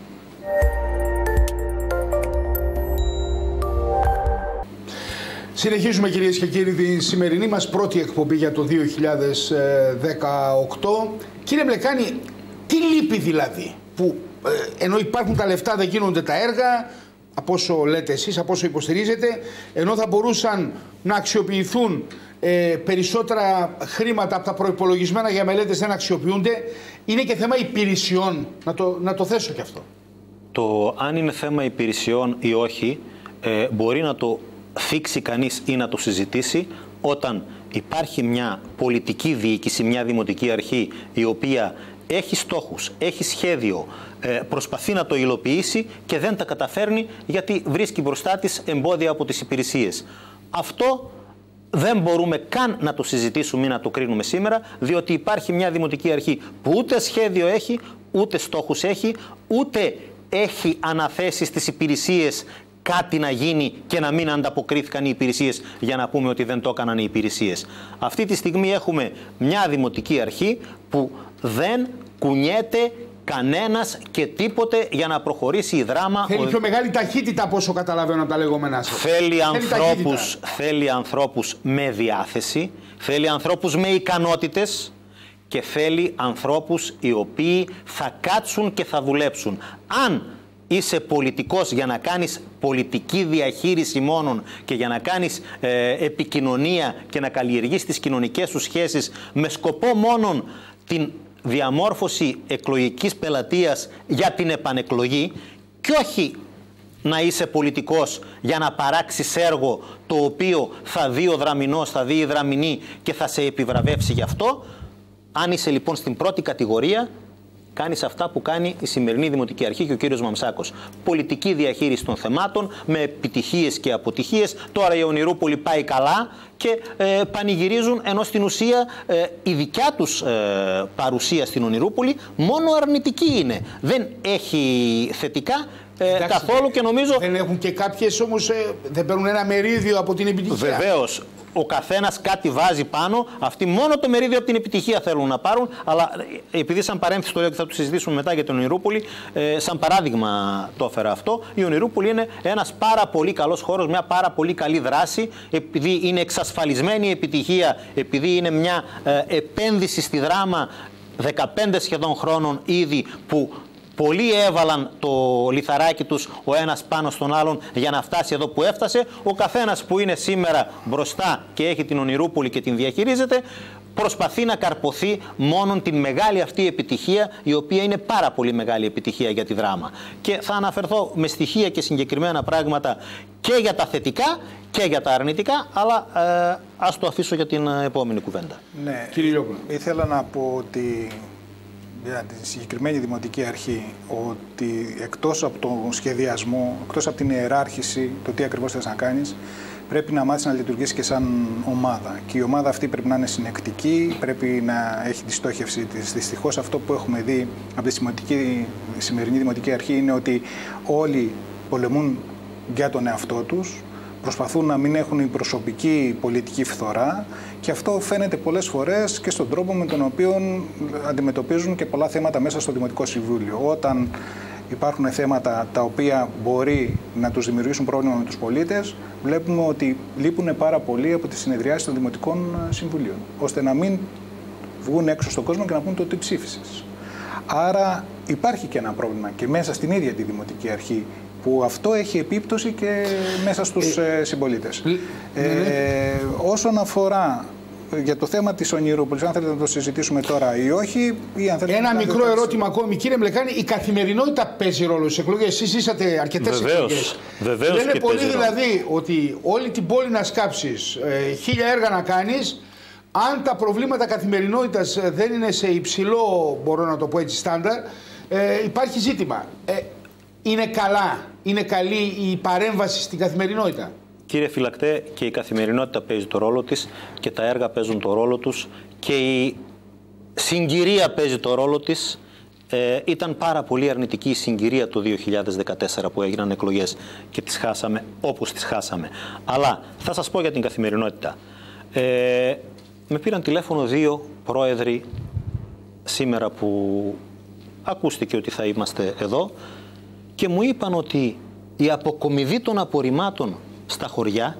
Συνεχίζουμε, κυρίες και κύριοι, τη σημερινή μας πρώτη εκπομπή για το δύο χιλιάδες δεκαοκτώ. Κύριε Μλεκάνη, τι λείπει δηλαδή, που ε, ενώ υπάρχουν τα λεφτά δεν γίνονται τα έργα, από όσο λέτε εσείς, από όσο υποστηρίζετε, ενώ θα μπορούσαν να αξιοποιηθούν ε, περισσότερα χρήματα από τα προϋπολογισμένα για μελέτες δεν αξιοποιούνται, είναι και θέμα υπηρεσιών, να το, να το θέσω και αυτό. Το αν είναι θέμα υπηρεσιών ή όχι, ε, μπορεί να το θίξει κανείς ή να το συζητήσει όταν υπάρχει μια πολιτική διοίκηση, μια δημοτική αρχή η οποία έχει στόχους, έχει σχέδιο, προσπαθεί να το υλοποιήσει και δεν τα καταφέρνει γιατί βρίσκει μπροστά της εμπόδια από τις υπηρεσίες. Αυτό δεν μπορούμε καν να το συζητήσουμε ή να το κρίνουμε σήμερα, διότι υπάρχει μια δημοτική αρχή που ούτε σχέδιο έχει, ούτε στόχους έχει, ούτε έχει αναθέσει στις υπηρεσίες κάτι να γίνει και να μην ανταποκρίθηκαν οι υπηρεσίες για να πούμε ότι δεν το έκαναν οι υπηρεσίες. Αυτή τη στιγμή έχουμε μια δημοτική αρχή που δεν κουνιέται κανένας και τίποτε για να προχωρήσει η δράμα. Θέλει πιο μεγάλη ταχύτητα από όσο καταλαβαίνω από τα λεγόμενά σας. Θέλει ανθρώπους, θέλει ανθρώπους με διάθεση, θέλει ανθρώπους με ικανότητες και θέλει ανθρώπους οι οποίοι θα κάτσουν και θα δουλέψουν. Αν είσαι πολιτικός για να κάνεις πολιτική διαχείριση μόνον και για να κάνεις ε, επικοινωνία και να καλλιεργείς τις κοινωνικές σου σχέσεις με σκοπό μόνον την διαμόρφωση εκλογικής πελατείας για την επανεκλογή και όχι να είσαι πολιτικός για να παράξεις έργο το οποίο θα δει ο δραμηνός, θα δει η δραμηνή και θα σε επιβραβεύσει γι' αυτό, αν είσαι λοιπόν στην πρώτη κατηγορία, κάνεις αυτά που κάνει η σημερινή Δημοτική Αρχή και ο κύριος Μαμσάκος. Πολιτική διαχείριση των θεμάτων με επιτυχίες και αποτυχίες. Τώρα η Ονειρούπολη πάει καλά και ε, πανηγυρίζουν, ενώ στην ουσία ε, η δικιά τους ε, παρουσία στην Ονειρούπολη μόνο αρνητική είναι. Δεν έχει θετικά ε, Εντάξει, καθόλου και νομίζω... Δεν έχουν και κάποιες όμως, ε, δεν παίρνουν ένα μερίδιο από την επιτυχία. Βεβαίως. Ο καθένας κάτι βάζει πάνω, αυτοί μόνο το μερίδιο από την επιτυχία θέλουν να πάρουν, αλλά επειδή σαν παρένθεση το λέω και θα το συζητήσουμε μετά για την Ονειρούπολη, ε, σαν παράδειγμα το έφερα αυτό, η Ονειρούπολη είναι ένας πάρα πολύ καλός χώρος, μια πάρα πολύ καλή δράση, επειδή είναι εξασφαλισμένη η επιτυχία, επειδή είναι μια ε, επένδυση στη δράμα δεκαπέντε σχεδόν χρόνων ήδη που πολλοί έβαλαν το λιθαράκι τους ο ένας πάνω στον άλλον για να φτάσει εδώ που έφτασε. Ο καθένας που είναι σήμερα μπροστά και έχει την Ονειρούπολη και την διαχειρίζεται, προσπαθεί να καρποθεί μόνον την μεγάλη αυτή επιτυχία, η οποία είναι πάρα πολύ μεγάλη επιτυχία για τη δράμα. Και θα αναφερθώ με στοιχεία και συγκεκριμένα πράγματα και για τα θετικά και για τα αρνητικά, αλλά ε, ας το αφήσω για την επόμενη κουβέντα. Ναι, κύριε Λιόπουλο, ήθελα να πω ότι για τη συγκεκριμένη Δημοτική Αρχή ότι εκτός από τον σχεδιασμό, εκτός από την ιεράρχηση, το τι ακριβώς θες να κάνεις, πρέπει να μάθεις να λειτουργήσεις και σαν ομάδα. Και η ομάδα αυτή πρέπει να είναι συνεκτική, πρέπει να έχει τη στόχευση της. Δυστυχώς αυτό που έχουμε δει από τη σημαντική, σημερινή Δημοτική Αρχή είναι ότι όλοι πολεμούν για τον εαυτό τους, προσπαθούν να μην έχουν η προσωπική πολιτική φθορά και αυτό φαίνεται πολλές φορές και στον τρόπο με τον οποίο αντιμετωπίζουν και πολλά θέματα μέσα στο Δημοτικό Συμβούλιο. Όταν υπάρχουν θέματα τα οποία μπορεί να τους δημιουργήσουν πρόβλημα με τους πολίτες, βλέπουμε ότι λείπουν πάρα πολύ από τις συνεδριάσεις των Δημοτικών Συμβουλίων, ώστε να μην βγουν έξω στον κόσμο και να πούν το τι ψήφισες. Άρα υπάρχει και ένα πρόβλημα και μέσα στην ίδια τη Δημοτική Αρχή, που αυτό έχει επίπτωση και μέσα στους ε, συμπολίτες. Ε, ε, όσον αφορά για το θέμα της Ονειρούπολης, αν θέλετε να το συζητήσουμε τώρα ή όχι, ή αν θέλετε ένα να μικρό το... ερώτημα ακόμη, κύριε Μπλεκάνη, η καθημερινότητα παίζει ρόλο στις εκλογές. Εσείς είσατε αρκετές εκλογές. Βεβαίως. Λένε και πολλοί δηλαδή ρόλο. ότι όλη την πόλη να σκάψεις, ε, χίλια έργα να κάνεις, αν τα προβλήματα καθημερινότητας δεν είναι σε υψηλό, μπορώ να το πω έτσι, στάνταρ, ε, υπάρχει ζήτημα. Ε, είναι καλά, είναι καλή η παρέμβαση στην καθημερινότητα. Κύριε Φυλακτέ, και η καθημερινότητα παίζει το ρόλο της και τα έργα παίζουν το ρόλο τους και η συγκυρία παίζει το ρόλο της. Ε, ήταν πάρα πολύ αρνητική η συγκυρία το δύο χιλιάδες δεκατέσσερα που έγιναν εκλογές και τις χάσαμε όπως τις χάσαμε. Αλλά θα σας πω για την καθημερινότητα. Ε, με πήραν τηλέφωνο δύο πρόεδροι σήμερα που ακούστηκε ότι θα είμαστε εδώ και μου είπαν ότι η αποκομιδή των απορριμμάτων στα χωριά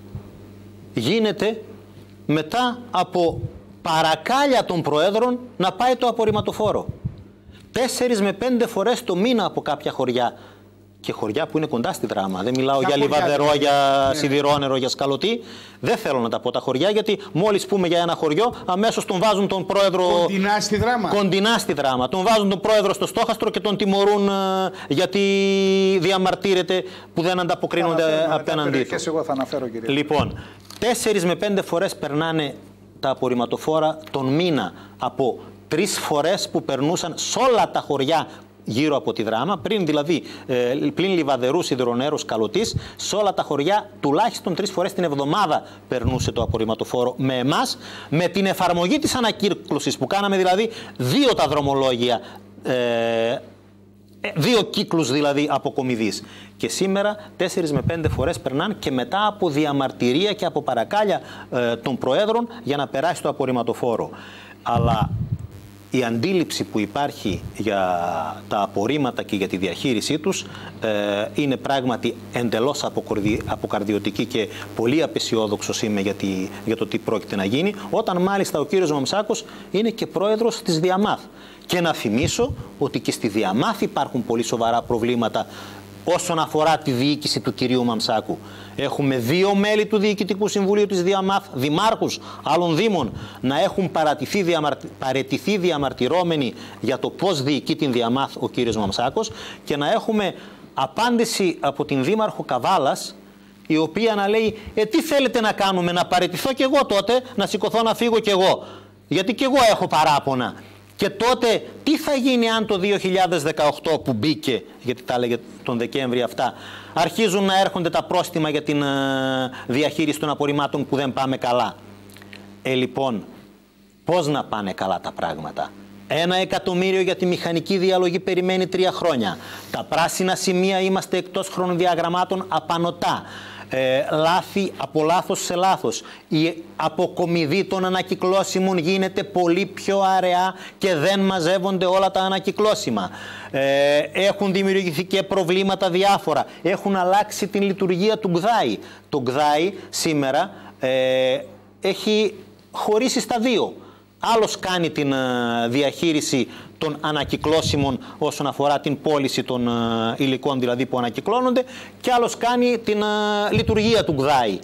γίνεται μετά από παρακάλια των προέδρων να πάει το απορριμματοφόρο. Τέσσερις με πέντε φορές το μήνα από κάποια χωριά και χωριά που είναι κοντά στη Δράμα. Δεν μιλάω Ποια για χωριά, Λιβαδερό, για ναι. Σιδηρόνερο, για Σκαλωτή. Δεν θέλω να τα πω τα χωριά, γιατί μόλις πούμε για ένα χωριό, αμέσως τον βάζουν τον πρόεδρο. Κοντινά στη Δράμα. Κοντινά στη Δράμα. Τον βάζουν τον πρόεδρο στο στόχαστρο και τον τιμωρούν ε, γιατί διαμαρτύρεται που δεν ανταποκρίνονται απέναντί του. Εγώ θα αναφέρω, κύριε. Λοιπόν, τέσσερις με πέντε φορές περνάνε τα απορριμματοφόρα τον μήνα από τρεις φορές που περνούσαν σε όλα τα χωριά γύρω από τη Δράμα, πριν δηλαδή ε, πλην Λιβαδερού, Σιδηρονέρου, Σκαλωτής, σε όλα τα χωριά τουλάχιστον τρεις φορές την εβδομάδα περνούσε το απορριμματοφόρο με εμάς, με την εφαρμογή της ανακύκλωσης που κάναμε δηλαδή δύο τα δρομολόγια, ε, δύο κύκλους δηλαδή αποκομιδής. Και σήμερα τέσσερις με πέντε φορές περνάνε και μετά από διαμαρτυρία και από παρακάλια ε, των προέδρων για να περάσει το απορριμματοφόρο. Αλλά η αντίληψη που υπάρχει για τα απορρίμματα και για τη διαχείρισή τους ε, είναι πράγματι εντελώς αποκαρδιωτική και πολύ απεσιόδοξος είμαι για, τη, για το τι πρόκειται να γίνει, όταν μάλιστα ο κύριος Μαμσάκος είναι και πρόεδρος της Διαμάθ. Και να θυμίσω ότι και στη Διαμάθ υπάρχουν πολύ σοβαρά προβλήματα όσον αφορά τη διοίκηση του κυρίου Μαμσάκου. Έχουμε δύο μέλη του Διοικητικού Συμβουλίου της Διαμάθ, δημάρχους άλλων δήμων, να έχουν παρατηθεί, διαμαρ... παραιτηθεί διαμαρτυρώμενοι για το πώς διοικεί την Διαμάθ ο κύριος Μαμσάκος, και να έχουμε απάντηση από την δήμαρχο Καβάλας, η οποία να λέει «Ε, τι θέλετε να κάνουμε, να παραιτηθώ κι εγώ τότε, να σηκωθώ να φύγω κι εγώ, γιατί κι εγώ έχω παράπονα». Και τότε τι θα γίνει αν το δύο χιλιάδες δεκαοκτώ που μπήκε, γιατί τα έλεγε τον Δεκέμβρη αυτά, αρχίζουν να έρχονται τα πρόστιμα για την διαχείριση των απορριμμάτων που δεν πάμε καλά. Ε, λοιπόν, πώς να πάνε καλά τα πράγματα? Ένα εκατομμύριο για τη μηχανική διαλογή περιμένει τρία χρόνια. Τα πράσινα σημεία είμαστε εκτός χρονοδιαγραμμάτων απανωτά. Ε, λάθη από λάθος σε λάθος. Η αποκομιδή των ανακυκλώσιμων γίνεται πολύ πιο αραιά και δεν μαζεύονται όλα τα ανακυκλώσιμα. Ε, έχουν δημιουργηθεί και προβλήματα διάφορα. Έχουν αλλάξει την λειτουργία του ΓΔΑΗ. Το ΓΔΑΗ σήμερα ε, έχει χωρίσει στα δύο. Άλλος κάνει την διαχείριση των ανακυκλώσιμων όσον αφορά την πώληση των υλικών δηλαδή που ανακυκλώνονται, και άλλος κάνει την λειτουργία του ΓΔΑΗ.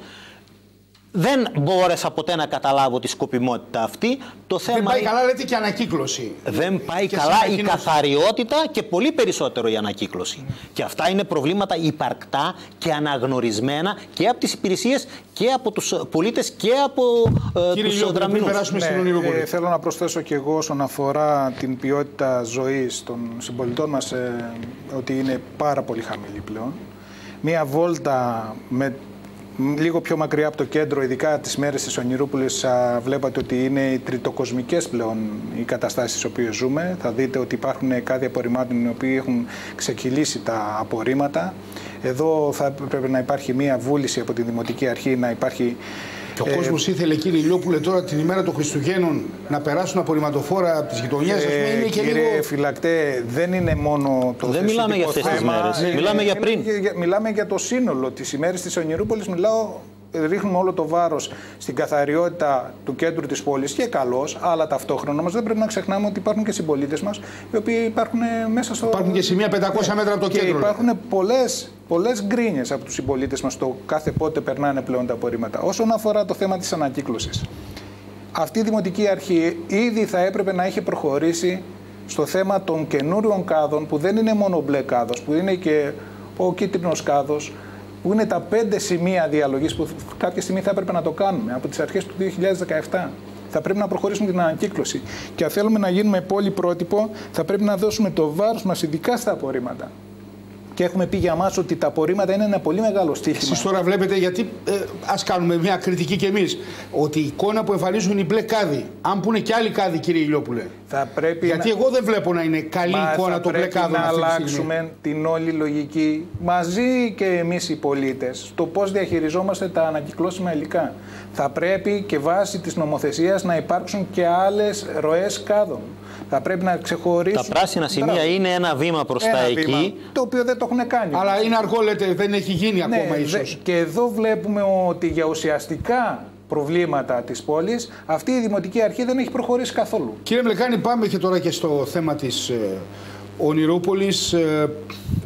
Δεν μπόρεσα ποτέ να καταλάβω τη σκοπιμότητα αυτή. Το θέμα δεν πάει είναι... καλά, λέτε, και ανακύκλωση. Δεν πάει και καλά η καθαριότητα και πολύ περισσότερο η ανακύκλωση. Mm. Και αυτά είναι προβλήματα υπαρκτά και αναγνωρισμένα και από τις υπηρεσίες και από τους πολίτες και από ε, τους δραμινούς. Ναι, ε, θέλω να προσθέσω και εγώ όσον αφορά την ποιότητα ζωής των συμπολιτών μας, ε, ότι είναι πάρα πολύ χαμηλή πλέον. Μία βόλτα με λίγο πιο μακριά από το κέντρο, ειδικά τις μέρες της Ονειρούπολης, βλέπατε ότι είναι τριτοκοσμικές πλέον οι καταστάσεις στις οποίες ζούμε. Θα δείτε ότι υπάρχουν κάτι απορριμμάτων οι οποίοι έχουν ξεκυλήσει τα απορρίμματα. Εδώ θα πρέπει να υπάρχει μία βούληση από τη Δημοτική Αρχή, να υπάρχει... Και ο ε, κόσμος ήθελε, κύριε Ηλιόπουλε, τώρα την ημέρα των Χριστουγέννων να περάσουν απορριμματοφόρα από τις γειτονιές. Ε, είναι και κύριε λίγο... Φυλακτέ, δεν είναι μόνο το δεν μιλάμε για αυτές τις μέρες. Ε, μιλάμε για πριν. Μιλάμε για το σύνολο της ημέρας της Ονειρούπολης. Μιλάω, ρίχνουμε όλο το βάρος στην καθαριότητα του κέντρου της πόλης, και καλώς, αλλά ταυτόχρονα όμως δεν πρέπει να ξεχνάμε ότι υπάρχουν και συμπολίτες μας οι οποίοι υπάρχουν μέσα στο... Υπάρχουν και σημεία πεντακόσια ναι, μέτρα από το και κέντρο. Υπάρχουν πολλές, πολλές γκρίνιες από τους συμπολίτες μας το κάθε πότε περνάνε πλέον τα απορρίμματα. Όσον αφορά το θέμα της ανακύκλωσης, αυτή η Δημοτική Αρχή ήδη θα έπρεπε να έχει προχωρήσει στο θέμα των καινούριων κάδων, που δεν είναι μόνο ο μπλε κάδος, που είναι και ο κίτρινος κάδος, που είναι τα πέντε σημεία διαλογής που κάποια στιγμή θα έπρεπε να το κάνουμε από τις αρχές του δύο χιλιάδες δεκαεπτά. Θα πρέπει να προχωρήσουμε την ανακύκλωση. Και αν θέλουμε να γίνουμε πόλη πρότυπο, θα πρέπει να δώσουμε το βάρος μας ειδικά στα απορρίμματα. Και έχουμε πει για μας ότι τα απορρίμματα είναι ένα πολύ μεγάλο στοίχημα. Εσείς τώρα βλέπετε, γιατί ε, ας κάνουμε μια κριτική κι εμείς, ότι η εικόνα που εμφανίζουν οι μπλε κάδοι, αν πούνε και άλλοι κάδοι, κύριε Ηλιόπουλε. Θα πρέπει γιατί να... εγώ δεν βλέπω να είναι καλή Μα εικόνα το μπλε κάδο. Θα πρέπει να αλλάξουμε την όλη λογική μαζί και εμείς οι πολίτες στο πώς διαχειριζόμαστε τα ανακυκλώσιμα υλικά. Θα πρέπει και βάσει της νομοθεσίας να υπάρξουν και άλλες ροές κάδων. Θα πρέπει να ξεχωρίσουν. Τα πράσινα σημεία Μπράβο. είναι ένα βήμα προς τα εκεί. Βήμα, το οποίο δεν το έχουν κάνει. Αλλά είναι αργό, λέτε, δεν έχει γίνει ναι, ακόμα ίσως. Και εδώ βλέπουμε ότι για ουσιαστικά προβλήματα της πόλης αυτή η Δημοτική Αρχή δεν έχει προχωρήσει καθόλου. Κύριε Μλεκάνη, πάμε και τώρα και στο θέμα της ε, Ονειρούπολης. Ε,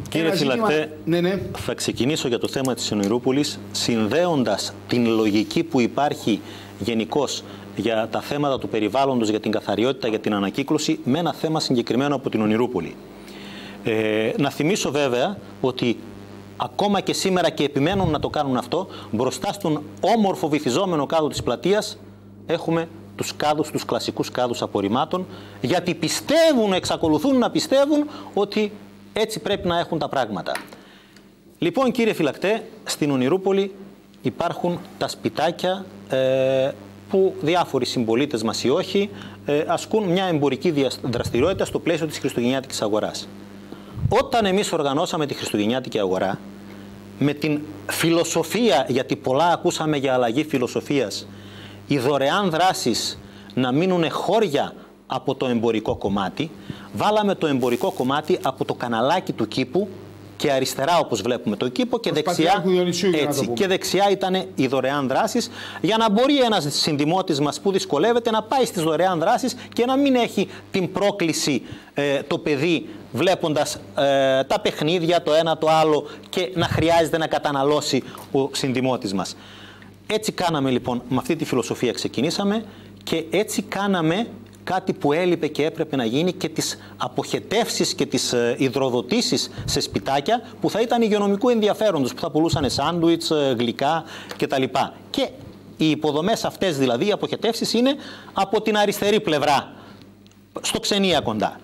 Κύριε Φυλακτέ, ναι, ναι. θα ξεκινήσω για το θέμα της Ονειρούπολης συνδέοντας την λογική που υπάρχει γενικώς για τα θέματα του περιβάλλοντος, για την καθαριότητα, για την ανακύκλωση με ένα θέμα συγκεκριμένο από την Ονειρούπολη. Ε, να θυμίσω βέβαια ότι ακόμα και σήμερα, και επιμένουν να το κάνουν αυτό, μπροστά στον όμορφο βυθιζόμενο κάδο της πλατείας έχουμε τους κάδους, τους κλασικούς κάδους απορριμμάτων, γιατί πιστεύουν, εξακολουθούν να πιστεύουν ότι έτσι πρέπει να έχουν τα πράγματα. Λοιπόν, κύριε Φυλακτέ, στην Ονειρούπολη υπάρχουν τα σπιτάκια ε, που διάφοροι συμπολίτες μας ή όχι ε, ασκούν μια εμπορική δραστηριότητα στο πλαίσιο της χριστουγεννιάτικης αγοράς. Όταν εμείς οργανώσαμε τη χριστουγεννιάτικη αγορά, με την φιλοσοφία, γιατί πολλά ακούσαμε για αλλαγή φιλοσοφίας, οι δωρεάν δράσεις να μείνουν χώρια από το εμπορικό κομμάτι, βάλαμε το εμπορικό κομμάτι από το καναλάκι του κήπου και αριστερά, όπως βλέπουμε, το κήπο, και δεξιά, έτσι, και δεξιά ήταν οι δωρεάν δράσεις, για να μπορεί ένας συνδημότης μας που δυσκολεύεται να πάει στις δωρεάν δράσεις και να μην έχει την πρόκληση ε, το παιδί βλέποντας ε, τα παιχνίδια, το ένα το άλλο, και να χρειάζεται να καταναλώσει ο συνδημότης μας. Έτσι κάναμε λοιπόν, με αυτή τη φιλοσοφία ξεκινήσαμε, και έτσι κάναμε κάτι που έλειπε και έπρεπε να γίνει, και τις αποχετεύσεις και τις ε, υδροδοτήσεις σε σπιτάκια που θα ήταν υγειονομικού ενδιαφέροντος, που θα πουλούσαν σάντουιτς, ε, γλυκά κτλ. Και οι υποδομές αυτές, δηλαδή οι αποχετεύσεις, είναι από την αριστερή πλευρά, στο Ξενία κοντά.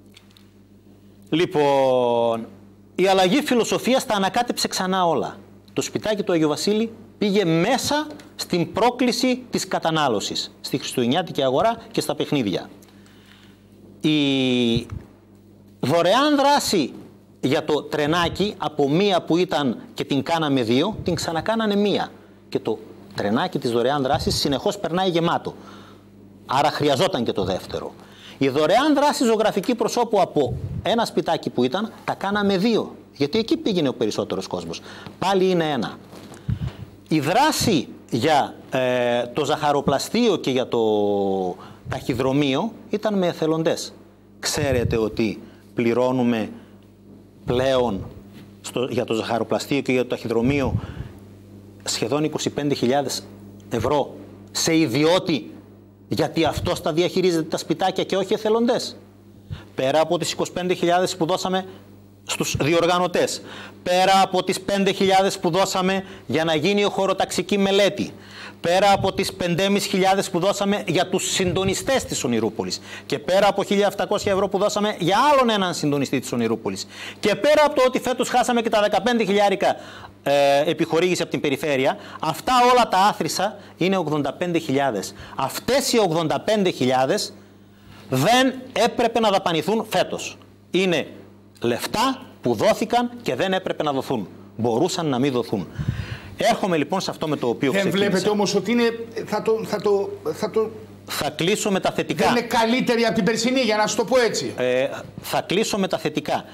Λοιπόν, η αλλαγή φιλοσοφίας τα ανακάτεψε ξανά όλα. Το σπιτάκι του Αγίου Βασίλη πήγε μέσα στην πρόκληση της κατανάλωσης, στη χριστουγεννιάτικη αγορά και στα παιχνίδια. Η δωρεάν δράση για το τρενάκι, από μία που ήταν και την κάναμε δύο, την ξανακάνανε μία. Και το τρενάκι της δωρεάν δράσης συνεχώς περνάει γεμάτο. Άρα χρειαζόταν και το δεύτερο. Η δωρεάν δράση ζωγραφική προσώπου από ένα σπιτάκι που ήταν, τα κάναμε δύο. Γιατί εκεί πήγαινε ο περισσότερος κόσμος. Πάλι είναι ένα. Η δράση για ε, το ζαχαροπλαστείο και για το ταχυδρομείο ήταν με εθελοντές. Ξέρετε ότι πληρώνουμε πλέον στο, για το ζαχαροπλαστείο και για το ταχυδρομείο σχεδόν είκοσι πέντε χιλιάδες ευρώ σε ιδιώτη, γιατί αυτός τα διαχειρίζεται τα σπιτάκια και όχι εθελοντές. Πέρα από τις είκοσι πέντε χιλιάδες που δώσαμε στους διοργανωτές, πέρα από τις πέντε χιλιάδες που δώσαμε για να γίνει η χωροταξική μελέτη, πέρα από τις πέντε χιλιάδες πεντακόσιες που δώσαμε για τους συντονιστές της Ονειρούπολης, και πέρα από χίλια επτακόσια ευρώ που δώσαμε για άλλον έναν συντονιστή της Ονειρούπολης, και πέρα από το ότι φέτος χάσαμε και τα δεκαπέντε χιλιάρικα ε, επιχορήγηση από την περιφέρεια, αυτά όλα τα άθροισσα είναι ογδόντα πέντε χιλιάδες. Αυτές οι ογδόντα πέντε χιλιάδες δεν έπρεπε να δαπανηθούν φέτος. Είναι λεφτά που δόθηκαν και δεν έπρεπε να δοθούν. Μπορούσαν να μην δοθούν. Έρχομαι λοιπόν σε αυτό με το οποίο ξεκίνησα. Δεν βλέπετε όμως ότι είναι, θα το, θα το, θα το... Θα κλείσω με τα θετικά. Δεν είναι καλύτερη από την περσινή, για να σου το πω έτσι. Ε, θα κλείσω με τα θετικά.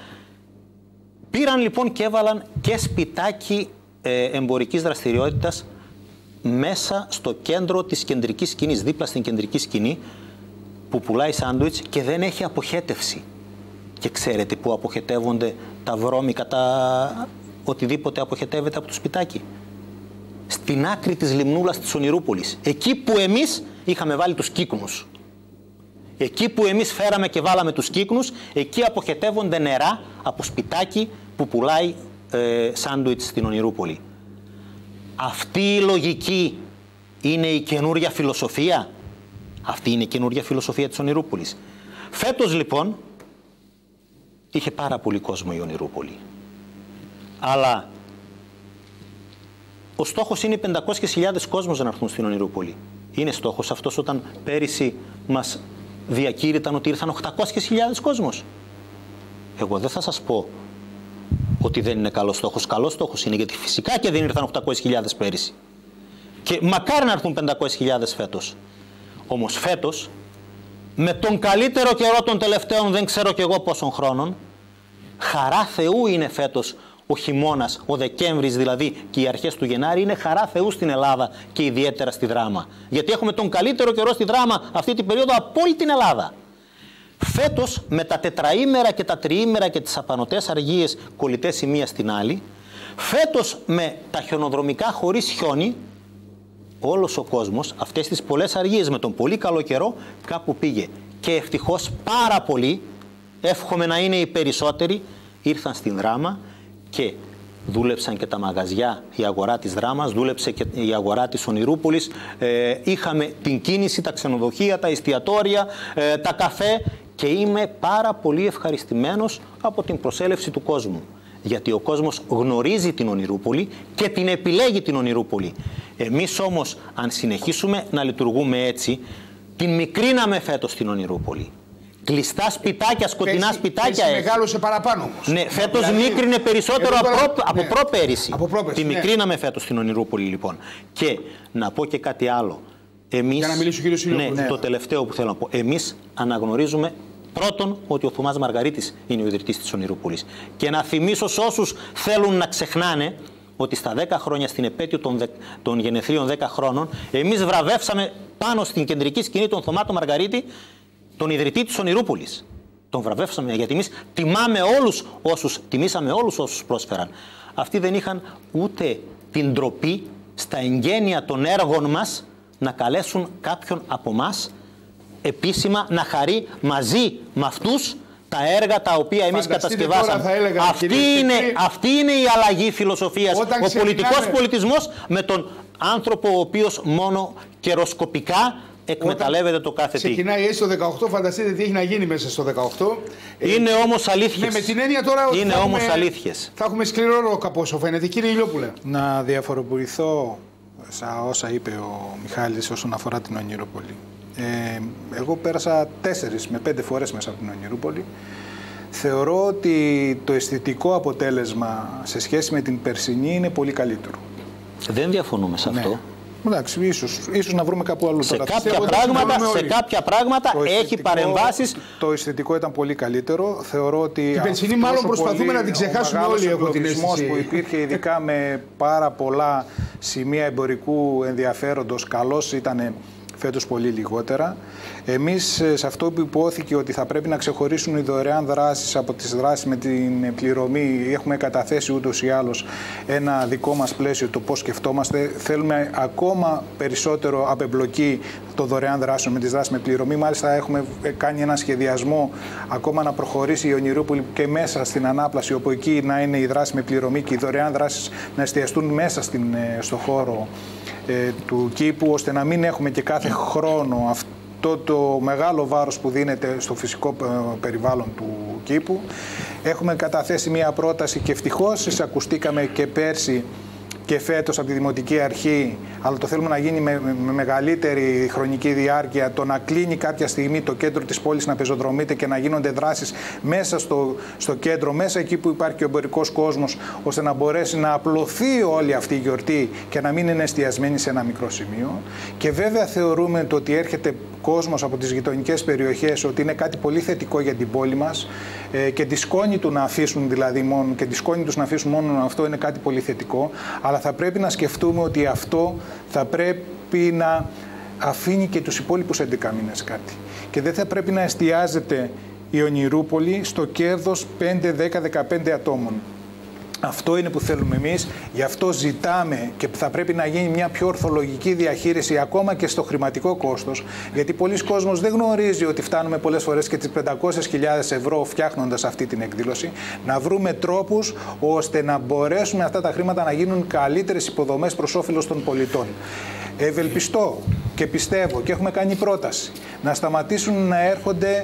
Πήραν λοιπόν και έβαλαν και σπιτάκι ε, εμπορικής δραστηριότητας μέσα στο κέντρο της κεντρικής σκηνής, δίπλα στην κεντρική σκηνή, που πουλάει σάντουιτς και δεν έχει αποχέτευση. Και ξέρετε πού αποχετεύονται τα βρώμικα, τα οτιδήποτε αποχετεύεται από το σπιτάκι? Στην άκρη της λιμνούλας της Ονειρούπολης. Εκεί που εμείς είχαμε βάλει τους κύκνους. Εκεί που εμείς φέραμε και βάλαμε τους κύκνους, εκεί αποχετεύονται νερά από σπιτάκι που πουλάει ε, σάντουιτς στην Ονειρούπολη. Αυτή η λογική είναι η καινούρια φιλοσοφία. Αυτή είναι η καινούρια φιλοσοφία της Ονειρούπολης. Φέτος λοιπόν είχε πάρα πολύ κόσμο η Ονειρούπολη. Αλλά ο στόχος είναι οι πεντακόσιες χιλιάδες κόσμος να έρθουν στην Ονειρούπολη. Είναι στόχος αυτός όταν πέρυσι μας διακήρυταν ότι ήρθαν οκτακόσιες χιλιάδες κόσμος? Εγώ δεν θα σας πω ότι δεν είναι καλός στόχος. Καλός στόχος είναι, γιατί φυσικά και δεν ήρθαν οκτακόσιες χιλιάδες πέρυσι. Και μακάρι να έρθουν πεντακόσιες χιλιάδες φέτος. Όμως φέτος, με τον καλύτερο καιρό των τελευταίων δεν ξέρω κι εγώ πόσων χρόνων, χαρά Θεού είναι φέτος ο χειμώνας, ο Δεκέμβρης δηλαδή, και οι αρχές του Γενάρη είναι χαρά Θεού στην Ελλάδα και ιδιαίτερα στη Δράμα. Γιατί έχουμε τον καλύτερο καιρό στη Δράμα αυτή την περίοδο από όλη την Ελλάδα. Φέτος με τα τετραήμερα και τα τριήμερα και τις απανωτές αργίες κολλητές η μία στην άλλη, φέτος με τα χιονοδρομικά χωρίς χιόνι, όλος ο κόσμος αυτές τις πολλές αργίες με τον πολύ καλό καιρό κάπου πήγε. Και ευτυχώς πάρα πολλοί, εύχομαι να είναι οι περισσότεροι, ήρθαν στην Δράμα και δούλεψαν και τα μαγαζιά, η αγορά της Δράμας, δούλεψε και η αγορά της Ονειρούπολης, ε, είχαμε την κίνηση, τα ξενοδοχεία, τα εστιατόρια, ε, τα καφέ και είμαι πάρα πολύ ευχαριστημένος από την προσέλευση του κόσμου. Γιατί ο κόσμος γνωρίζει την Ονειρούπολη και την επιλέγει την Ονειρούπολη. Εμείς όμως, αν συνεχίσουμε να λειτουργούμε έτσι, την μικρύναμε φέτος την Ονειρούπολη. Κλειστά σπιτάκια, σκοτεινά πέρσι, σπιτάκια. Πέρσι μεγάλωσε παραπάνω όμως. Ναι, φέτος δηλαδή, μίκρινε περισσότερο τώρα, από, ναι, από πρόπέρυσι. Από πρόπερση, τη ναι. μικρύναμε φέτος την Ονειρούπολη λοιπόν. Και να πω και κάτι άλλο. Εμείς, Για να μιλήσει ο κύριος Ηλιόπουλος. Ναι, ναι, το τελευταίο που θέλω να πω. Εμείς αναγνωρίζουμε πρώτον ότι ο Θωμάς Μαργαρίτης είναι ο ιδρυτής της Ονειρούπολης. Και να θυμίσω σε όσους θέλουν να ξεχνάνε ότι στα δέκα χρόνια, στην επέτειο των, δε, των γενεθλίων δέκα χρόνων, εμείς βραβεύσαμε πάνω στην κεντρική σκηνή τον Θωμά τον Μαργαρίτη, τον ιδρυτή της Ονειρούπολης. Τον βραβεύσαμε γιατί εμείς τιμάμε όλους όσους, τιμήσαμε όλους όσους πρόσφεραν. Αυτοί δεν είχαν ούτε την ντροπή στα εγγένεια των έργων μας να καλέσουν κάποιον από μας επίσημα να χαρεί μαζί με αυτούς τα έργα τα οποία εμείς κατασκευάσαμε. Έλεγα, αυτή, είναι, αυτή είναι η αλλαγή φιλοσοφίας. Ο ξεκινάμε... πολιτικός πολιτισμός με τον άνθρωπο ο οποίος μόνο καιροσκοπικά εκμεταλλεύεται το κάθε τι. Ξεκινάει έτσι το δεκαοκτώ, φανταστείτε τι έχει να γίνει μέσα στο δεκαοκτώ. Είναι ε, όμως αλήθειες. Ναι, με την έννοια τώρα ότι είναι θα, όμως έχουμε, αλήθειες. Θα έχουμε σκληρό ρόλο από όσο φαίνεται. Κύριε Ηλιόπουλε. Να διαφοροποιηθώ σαν όσα είπε ο Μιχάλης όσον αφορά την Ονειρούπολη. Ε, εγώ πέρασα τέσσερις με πέντε φορές μέσα από την Ονειρούπολη. Θεωρώ ότι το αισθητικό αποτέλεσμα σε σχέση με την περσινή είναι πολύ καλύτερο. Δεν διαφωνούμε σε αυτό. Ναι. Εντάξει, ίσως, ίσως να βρούμε κάπου αλλού σε τώρα. Κάποια πράγματα, σε κάποια πράγματα έχει παρεμβάσεις. Το αισθητικό ήταν πολύ καλύτερο. Θεωρώ ότι την περσινή μάλλον προσπαθούμε πολύ, να την ξεχάσουμε όλοι. Ο εγκλωβισμός που υπήρχε ειδικά με πάρα πολλά σημεία εμπορικού ενδιαφέροντος καλώς ήταν φέτος πολύ λιγότερα. Εμείς σε αυτό που υπόθηκε ότι θα πρέπει να ξεχωρίσουν οι δωρεάν δράσεις από τις δράσεις με την πληρωμή, έχουμε καταθέσει ούτως ή άλλως ένα δικό μας πλαίσιο το πώς σκεφτόμαστε. Θέλουμε ακόμα περισσότερο απεμπλοκή των δωρεάν δράσεων με τις δράσεις με πληρωμή. Μάλιστα έχουμε κάνει ένα σχεδιασμό ακόμα να προχωρήσει η Ονειρούπολη και μέσα στην ανάπλαση, όπου εκεί να είναι η δράση με πληρωμή και οι δωρεάν δράσεις να εστιαστούν μέσα στην, στο χώρο ε, του κήπου, ώστε να μην έχουμε και κάθε χρόνο αυτό το μεγάλο βάρος που δίνεται στο φυσικό περιβάλλον του κήπου. Έχουμε καταθέσει μια πρόταση και ευτυχώς εισακουστήκαμε και πέρσι και φέτος από τη Δημοτική Αρχή, αλλά το θέλουμε να γίνει με, με μεγαλύτερη χρονική διάρκεια, το να κλείνει κάποια στιγμή το κέντρο της πόλης, να πεζοδρομείται και να γίνονται δράσεις μέσα στο, στο κέντρο, μέσα εκεί που υπάρχει και ο εμπορικός κόσμος, ώστε να μπορέσει να απλωθεί όλη αυτή η γιορτή και να μην είναι εστιασμένη σε ένα μικρό σημείο. Και βέβαια θεωρούμε το ότι έρχεται κόσμος από τις γειτονικές περιοχές, ότι είναι κάτι πολύ θετικό για την πόλη μας ε, και τη σκόνη του να αφήσουν δηλαδή μόνο, και τη σκόνη τους να αφήσουν μόνο αυτό είναι κάτι πολύ θετικό, αλλά θα πρέπει να σκεφτούμε ότι αυτό θα πρέπει να αφήνει και τους υπόλοιπους έντεκα μήνες κάτι. Και δεν θα πρέπει να εστιάζεται η Ονειρούπολη στο κέρδος πέντε, δέκα, δεκαπέντε ατόμων. Αυτό είναι που θέλουμε εμείς, γι' αυτό ζητάμε και θα πρέπει να γίνει μια πιο ορθολογική διαχείριση ακόμα και στο χρηματικό κόστος, γιατί πολλοί κόσμος δεν γνωρίζει ότι φτάνουμε πολλές φορές και τις πεντακόσιες χιλιάδες ευρώ φτιάχνοντας αυτή την εκδήλωση, να βρούμε τρόπους ώστε να μπορέσουμε αυτά τα χρήματα να γίνουν καλύτερες υποδομές προς όφελος των πολιτών. Ευελπιστώ και πιστεύω και έχουμε κάνει πρόταση να σταματήσουν να έρχονται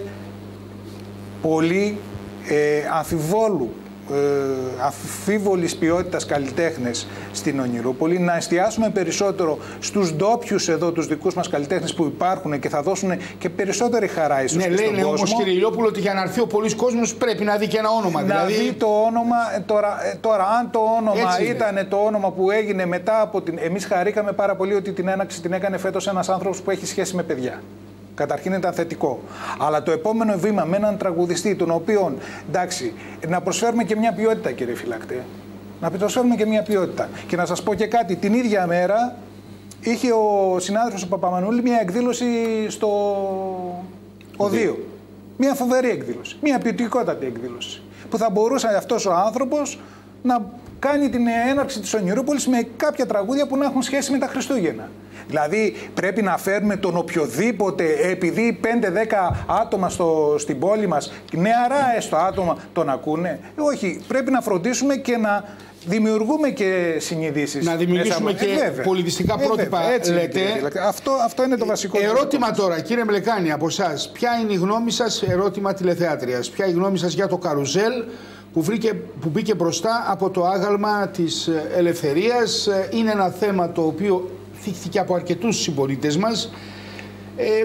πολλοί ε, αμφιβόλου Ε, αμφίβολης ποιότητας καλλιτέχνες στην Ονειρούπολη, να εστιάσουμε περισσότερο στους ντόπιους εδώ, τους δικούς μας καλλιτέχνες που υπάρχουν και θα δώσουν και περισσότερη χαρά ίσως. Ναι, λένε όμως κύριε Ηλιόπουλο ότι για να έρθει ο πολλής κόσμος πρέπει να δει και ένα όνομα. Να δηλαδή... δει το όνομα, τώρα, τώρα αν το όνομα ήταν το όνομα που έγινε μετά από την... Εμείς χαρήκαμε πάρα πολύ ότι την έναξη την έκανε φέτος ένας άνθρωπος που έχει σχέση με παιδιά. Καταρχήν ήταν θετικό. Αλλά το επόμενο βήμα με έναν τραγουδιστή, τον οποίον, εντάξει, να προσφέρουμε και μια ποιότητα, κύριε Φυλακτέ. Να προσφέρουμε και μια ποιότητα. Και να σας πω και κάτι, την ίδια μέρα είχε ο συνάδελφος ο Παπαμανούλη μια εκδήλωση στο Οδείο. Μια φοβερή εκδήλωση, μια ποιοτικότατη εκδήλωση, που θα μπορούσε αυτός ο άνθρωπος να κάνει την έναρξη της Ονειρούπολης με κάποια τραγούδια που να έχουν σχέση με τα Χριστούγεννα. Δηλαδή πρέπει να φέρουμε τον οποιοδήποτε, επειδή πέντε δέκα άτομα στο, στην πόλη μας, νεαρά έστω άτομα, τον ακούνε. Όχι, πρέπει να φροντίσουμε και να δημιουργούμε και συνειδήσεις. Να δημιουργήσουμε και ε, πολιτιστικά ε, πρότυπα, έτσι, λέτε. λέτε. Αυτό, αυτό είναι το βασικό. Ερώτημα τώρα, κύριε Μλεκάνη, από εσάς. Ποια είναι η γνώμη σας, ερώτημα τηλεθεάτριας, ποια είναι η γνώμη σας για το καρουζέλ που, βρήκε, που μπήκε μπροστά από το άγαλμα της ελευθερίας? Είναι ένα θέμα το οποίο θίχθηκε από αρκετούς συμπολίτες μας. Ε,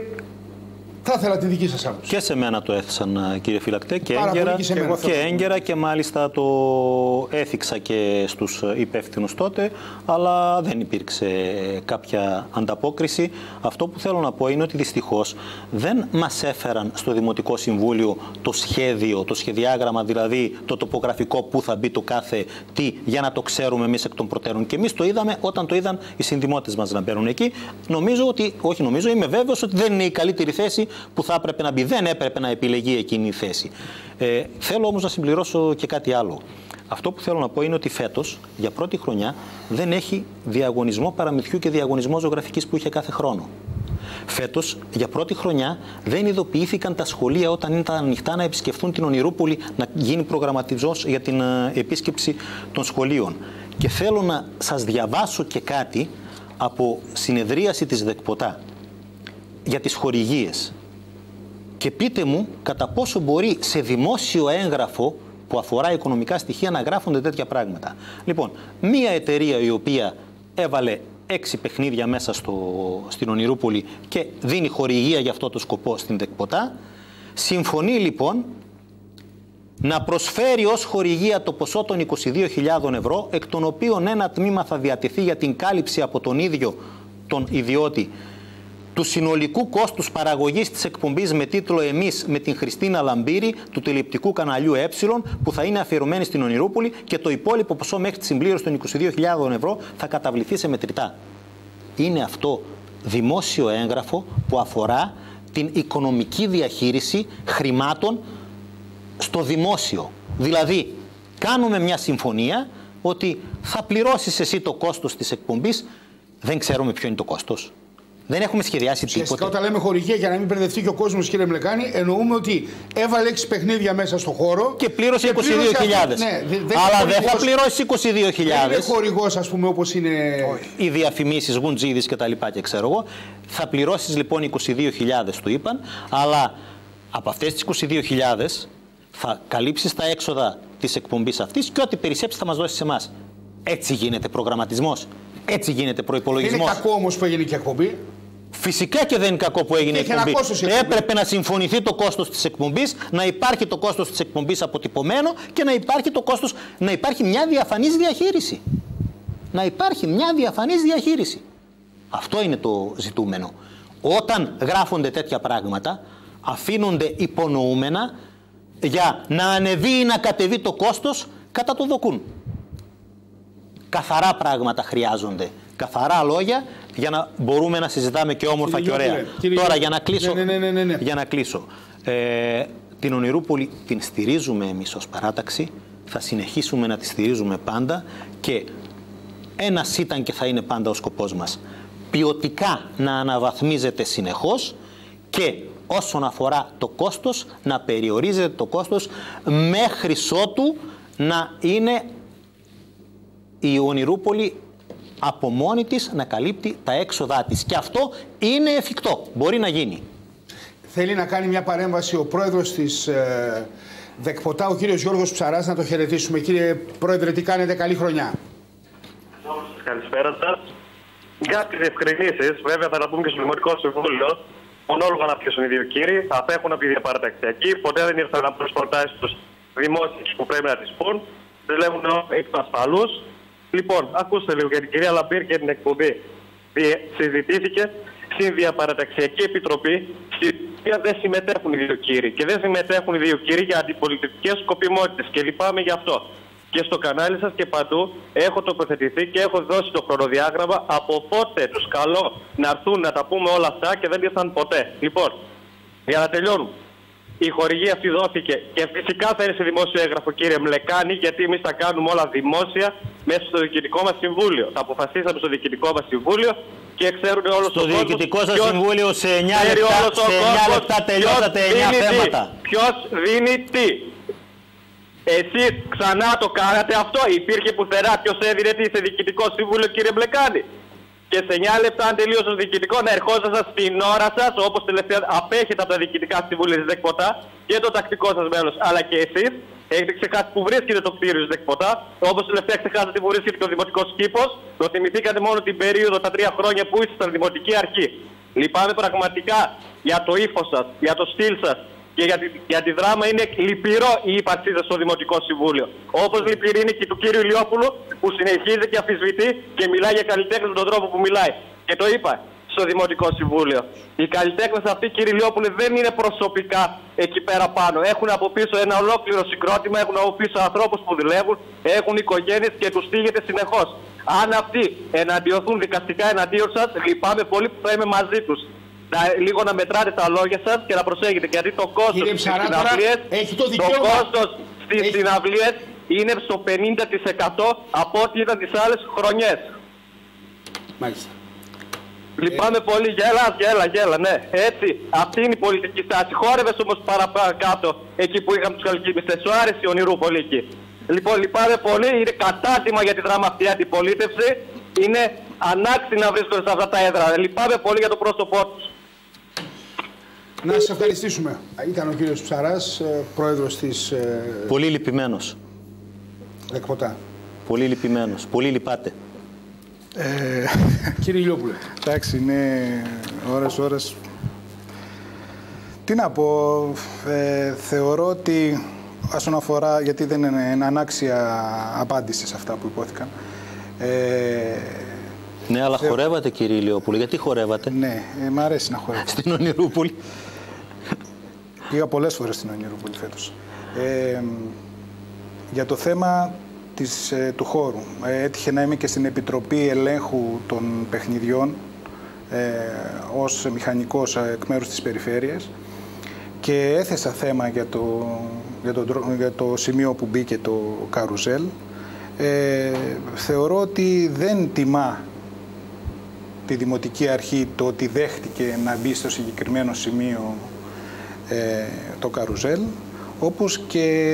θα ήθελα τη δική σας άποψη. Και σε μένα το έθεσαν, κύριε Φυλακτέ, και έγκαιρα και, και, και έγκαιρα και μάλιστα το έθιξα και στους υπεύθυνους τότε, αλλά δεν υπήρξε κάποια ανταπόκριση. Αυτό που θέλω να πω είναι ότι δυστυχώς δεν μας έφεραν στο Δημοτικό Συμβούλιο το σχέδιο, το σχεδιάγραμμα, δηλαδή το τοπογραφικό που θα μπει το κάθε τι, για να το ξέρουμε εμείς εκ των προτέρων. Και εμείς το είδαμε όταν το είδαν οι συνδημότες μας να μπαίνουν εκεί. Νομίζω ότι, όχι νομίζω, είμαι βέβαιος ότι δεν είναι η καλύτερη θέση που θα έπρεπε να μπει. Δεν έπρεπε να επιλεγεί εκείνη η θέση. Ε, θέλω όμως να συμπληρώσω και κάτι άλλο. Αυτό που θέλω να πω είναι ότι φέτος, για πρώτη χρονιά, δεν έχει διαγωνισμό παραμυθιού και διαγωνισμό ζωγραφικής που είχε κάθε χρόνο. Φέτος, για πρώτη χρονιά, δεν ειδοποιήθηκαν τα σχολεία όταν ήταν ανοιχτά να επισκεφθούν την Ονειρούπολη, να γίνει προγραμματισμός για την επίσκεψη των σχολείων. Και θέλω να σας διαβάσω και κάτι από συνεδρίαση της ΔΕΚΠΟΤΑ για τις χορηγίες. Και πείτε μου κατά πόσο μπορεί σε δημόσιο έγγραφο που αφορά οικονομικά στοιχεία να γράφονται τέτοια πράγματα. Λοιπόν, μία εταιρεία η οποία έβαλε έξι παιχνίδια μέσα στο, στην Ονειρούπολη και δίνει χορηγία για αυτό το σκοπό στην ΔΕΚΠΟΤΑ, συμφωνεί λοιπόν να προσφέρει ως χορηγία το ποσό των είκοσι δύο χιλιάδες ευρώ, εκ των οποίων ένα τμήμα θα διατεθεί για την κάλυψη από τον ίδιο τον ιδιώτη του συνολικού κόστους παραγωγής της εκπομπής με τίτλο «Εμείς» με την Χριστίνα Λαμπύρη του τηλεοπτικού καναλιού Ε, που θα είναι αφιερωμένη στην Ονειρούπολη, και το υπόλοιπο ποσό μέχρι τη συμπλήρωση των είκοσι δύο χιλιάδες ευρώ θα καταβληθεί σε μετρητά. Είναι αυτό δημόσιο έγγραφο που αφορά την οικονομική διαχείριση χρημάτων στο δημόσιο. Δηλαδή, κάνουμε μια συμφωνία ότι θα πληρώσεις εσύ το κόστος της εκπομπής, δεν ξέρουμε ποιο είναι το κόστος. Δεν έχουμε σχεδιάσει τίποτα. Όταν λέμε χορηγία, για να μην μπερδευτεί και ο κόσμος, κύριε Μλεκάνη, εννοούμε ότι έβαλε έξι παιχνίδια μέσα στο χώρο και πλήρωσε είκοσι δύο χιλιάδες. Ναι, δε, δε αλλά δεν θα πληρώσει είκοσι δύο χιλιάδες. Δεν είναι χορηγός, ας πούμε, όπως είναι οι διαφημίσεις, Γουντζίδης και τα λοιπά και ξέρω εγώ. Θα πληρώσεις λοιπόν είκοσι δύο χιλιάδες, του είπαν, αλλά από αυτές τις είκοσι δύο χιλιάδες θα καλύψεις τα έξοδα της εκπομπής αυτής και ό,τι περισσέψει θα μας δώσεις εμάς. Έτσι γίνεται προγραμματισμός. Έτσι γίνεται προϋπολογισμός. Είναι κακό όμως που έγινε και εκπομπή. Φυσικά και δεν είναι κακό που έγινε η εκπομπή. Έπρεπε να συμφωνηθεί το κόστος της εκπομπής, να υπάρχει το κόστος της εκπομπής αποτυπωμένο και να υπάρχει το κόστος, να υπάρχει μια διαφανής διαχείριση. Να υπάρχει μια διαφανής διαχείριση. Αυτό είναι το ζητούμενο. Όταν γράφονται τέτοια πράγματα, αφήνονται υπονοούμενα για να ανεβεί ή να κατεβεί το κόστος κατά το δοκούν. Καθαρά πράγματα χρειάζονται. Καθαρά λόγια για να μπορούμε να συζητάμε και όμορφα κύριε και ωραία. Κύριε, κύριε, Τώρα για να κλείσω, ναι, ναι, ναι, ναι. Για να κλείσω. Ε, την Ονειρούπολη την στηρίζουμε εμείς ως παράταξη, θα συνεχίσουμε να τη στηρίζουμε πάντα και ένας ήταν και θα είναι πάντα ο σκοπός μας. Ποιοτικά να αναβαθμίζεται συνεχώς και όσον αφορά το κόστος να περιορίζεται το κόστος μέχρι ότου να είναι η Ονειρούπολη από μόνη της να καλύπτει τα έξοδά της. Και αυτό είναι εφικτό. Μπορεί να γίνει. Θέλει να κάνει μια παρέμβαση ο πρόεδρος της ε, ΔΕΚΠΟΤΑ, ο κύριος Γιώργος Ψαράς, να το χαιρετήσουμε. Κύριε Πρόεδρε, τι κάνετε, καλή χρονιά. Καλησπέρα σας. Κάποιες διευκρινήσεις, βέβαια θα τα πούμε και στο Δημοτικό Συμβούλιο. Μονόλογα να ποιος είναι οι δύο κύριοι, θα απέχουν από τη διαπαραταξιακή. Ποτέ δεν ήρθαν να προς προτάσεις τους δημόσιους που πρέπει να τις πούν. Δεν λέγουν εκ του ασφαλούς. Λοιπόν, ακούστε λίγο για την κυρία Λαμπύρ και την εκπομπή. Συζητήθηκε στην Διαπαραταξιακή Επιτροπή, στην οποία δεν συμμετέχουν οι δύο κύριοι. Και δεν συμμετέχουν οι δύο κύριοι για αντιπολιτευτικές σκοπιμότητες. Και λυπάμαι γι' αυτό. Και στο κανάλι σας και παντού έχω τοποθετηθεί και έχω δώσει το χρονοδιάγραμμα από πότε τους καλώ να έρθουν να τα πούμε όλα αυτά και δεν ήρθαν ποτέ. Λοιπόν, για να τελειώνουμε. η χορηγία αυτή δόθηκε και φυσικά θα είναι σε δημόσιο έγγραφο, κύριε Μλεκάνη, γιατί εμείς τα κάνουμε όλα δημόσια μέσα στο διοικητικό μας συμβούλιο. Θα αποφασίσαμε στο διοικητικό μας συμβούλιο και ξέρουν όλο ο κόσμος. Στο διοικητικό σας συμβούλιο σε εννιά λεπτά, σε εννιά λεπτά τελειώσατε εννιά θέματα. Ποιος δίνει τι. Εσείς ξανά το κάνατε αυτό, υπήρχε πουθενά ποιος έδινε τι σε διοικητικό συμβούλιο, κύριε Μπλεκάνη. Και σε εννιά λεπτά, αν τελείωσε το διοικητικό, να ερχόσασταν στην ώρα σας, όπως τελευταία απέχετε από τα διοικητικά συμβούλια της ΔΕΚΠΟΤΑ και το τακτικό σας μέλος, αλλά και εσείς. Έχετε ξεχάσει που βρίσκεται το κτίριο της ΔΕΚΠΟΤΑ, όπως τελευταία ξεχάσατε που βρίσκεται και ο δημοτικός κήπος. Το θυμηθήκατε μόνο την περίοδο, τα τρία χρόνια που ήσασταν δημοτική αρχή. Λυπάμαι πραγματικά για το ύφος σας, για το στυλ σας. Και για τη, για τη δράμα είναι λυπηρό η ύπαρξή σας στο Δημοτικό Συμβούλιο. Όπως λυπηρή είναι και του κύριου Ηλιόπουλου που συνεχίζει και αμφισβητεί και μιλάει για καλλιτέχνες με τον τρόπο που μιλάει. Και το είπα στο Δημοτικό Συμβούλιο. Οι καλλιτέχνες αυτοί, κύριε Ηλιόπουλε, δεν είναι προσωπικά εκεί πέρα πάνω. Έχουν από πίσω ένα ολόκληρο συγκρότημα, έχουν από πίσω ανθρώπους που δουλεύουν, έχουν οικογένειες και τους στίγεται συνεχώς. Αν αυτοί εναντιωθούν δικαστικά εναντίον σας, λυπάμαι πολύ που θα είμαι μαζί τους. Να, λίγο να μετράτε τα λόγια σας και να προσέχετε, γιατί το κόστος στις συναυλίες, το, το κόστος στις έχει... συναυλίες είναι στο πενήντα τοις εκατό από ό,τι ήταν τις άλλες χρονιές. Μάλιστα. Λυπάμαι ε... πολύ, γέλα, γέλα, γέλα, ναι. Έτσι, αυτή είναι η πολιτική στάση. Χόρευες όμως παρακάτω, εκεί που είχαμε τους καλκίμιστες. Σου άρεσε η Ονειρούπολη εκεί. Λοιπόν, λυπάμαι πολύ, είναι κατάτιμα για τη δράμα αυτή αντιπολίτευση. Είναι ανάξι να βρίσκονται σε αυτά τα έδρα. Λυπάμαι πολύ για το πρόσωπό τους. Να σας ευχαριστήσουμε. Ήταν ο κύριος Ψαράς, πρόεδρος της... Πολύ λυπημένος. ΔΕΚΠΟΤΑ. Πολύ λυπημένος. Πολύ λυπάτε. Ε, κύριε Ηλιόπουλε. Εντάξει, είναι ώρες ώρες. Τι να πω, ε, θεωρώ ότι όσον αφορά, γιατί δεν είναι, είναι ανάξια απάντηση σε αυτά που υπόθηκαν. Ε, ναι, αλλά θε... χορεύατε, κύριε Ηλιόπουλε. Γιατί χορεύατε? Ναι, ε, μ' αρέσει να χορεύω. Στην Ονειρούπολη. Πήγα πολλές φορές στην Ονειρούπολη φέτος. Ε, για το θέμα της, ε, του χώρου. Ε, έτυχε να είμαι και στην Επιτροπή Ελέγχου των Παιχνιδιών ε, ως μηχανικός εκ μέρους της Περιφέρειας και έθεσα θέμα για το, για το, για το σημείο που μπήκε το καρουζέλ. Ε, θεωρώ ότι δεν τιμά τη Δημοτική Αρχή το ότι δέχτηκε να μπει στο συγκεκριμένο σημείο ε, το καρουζέλ, όπως και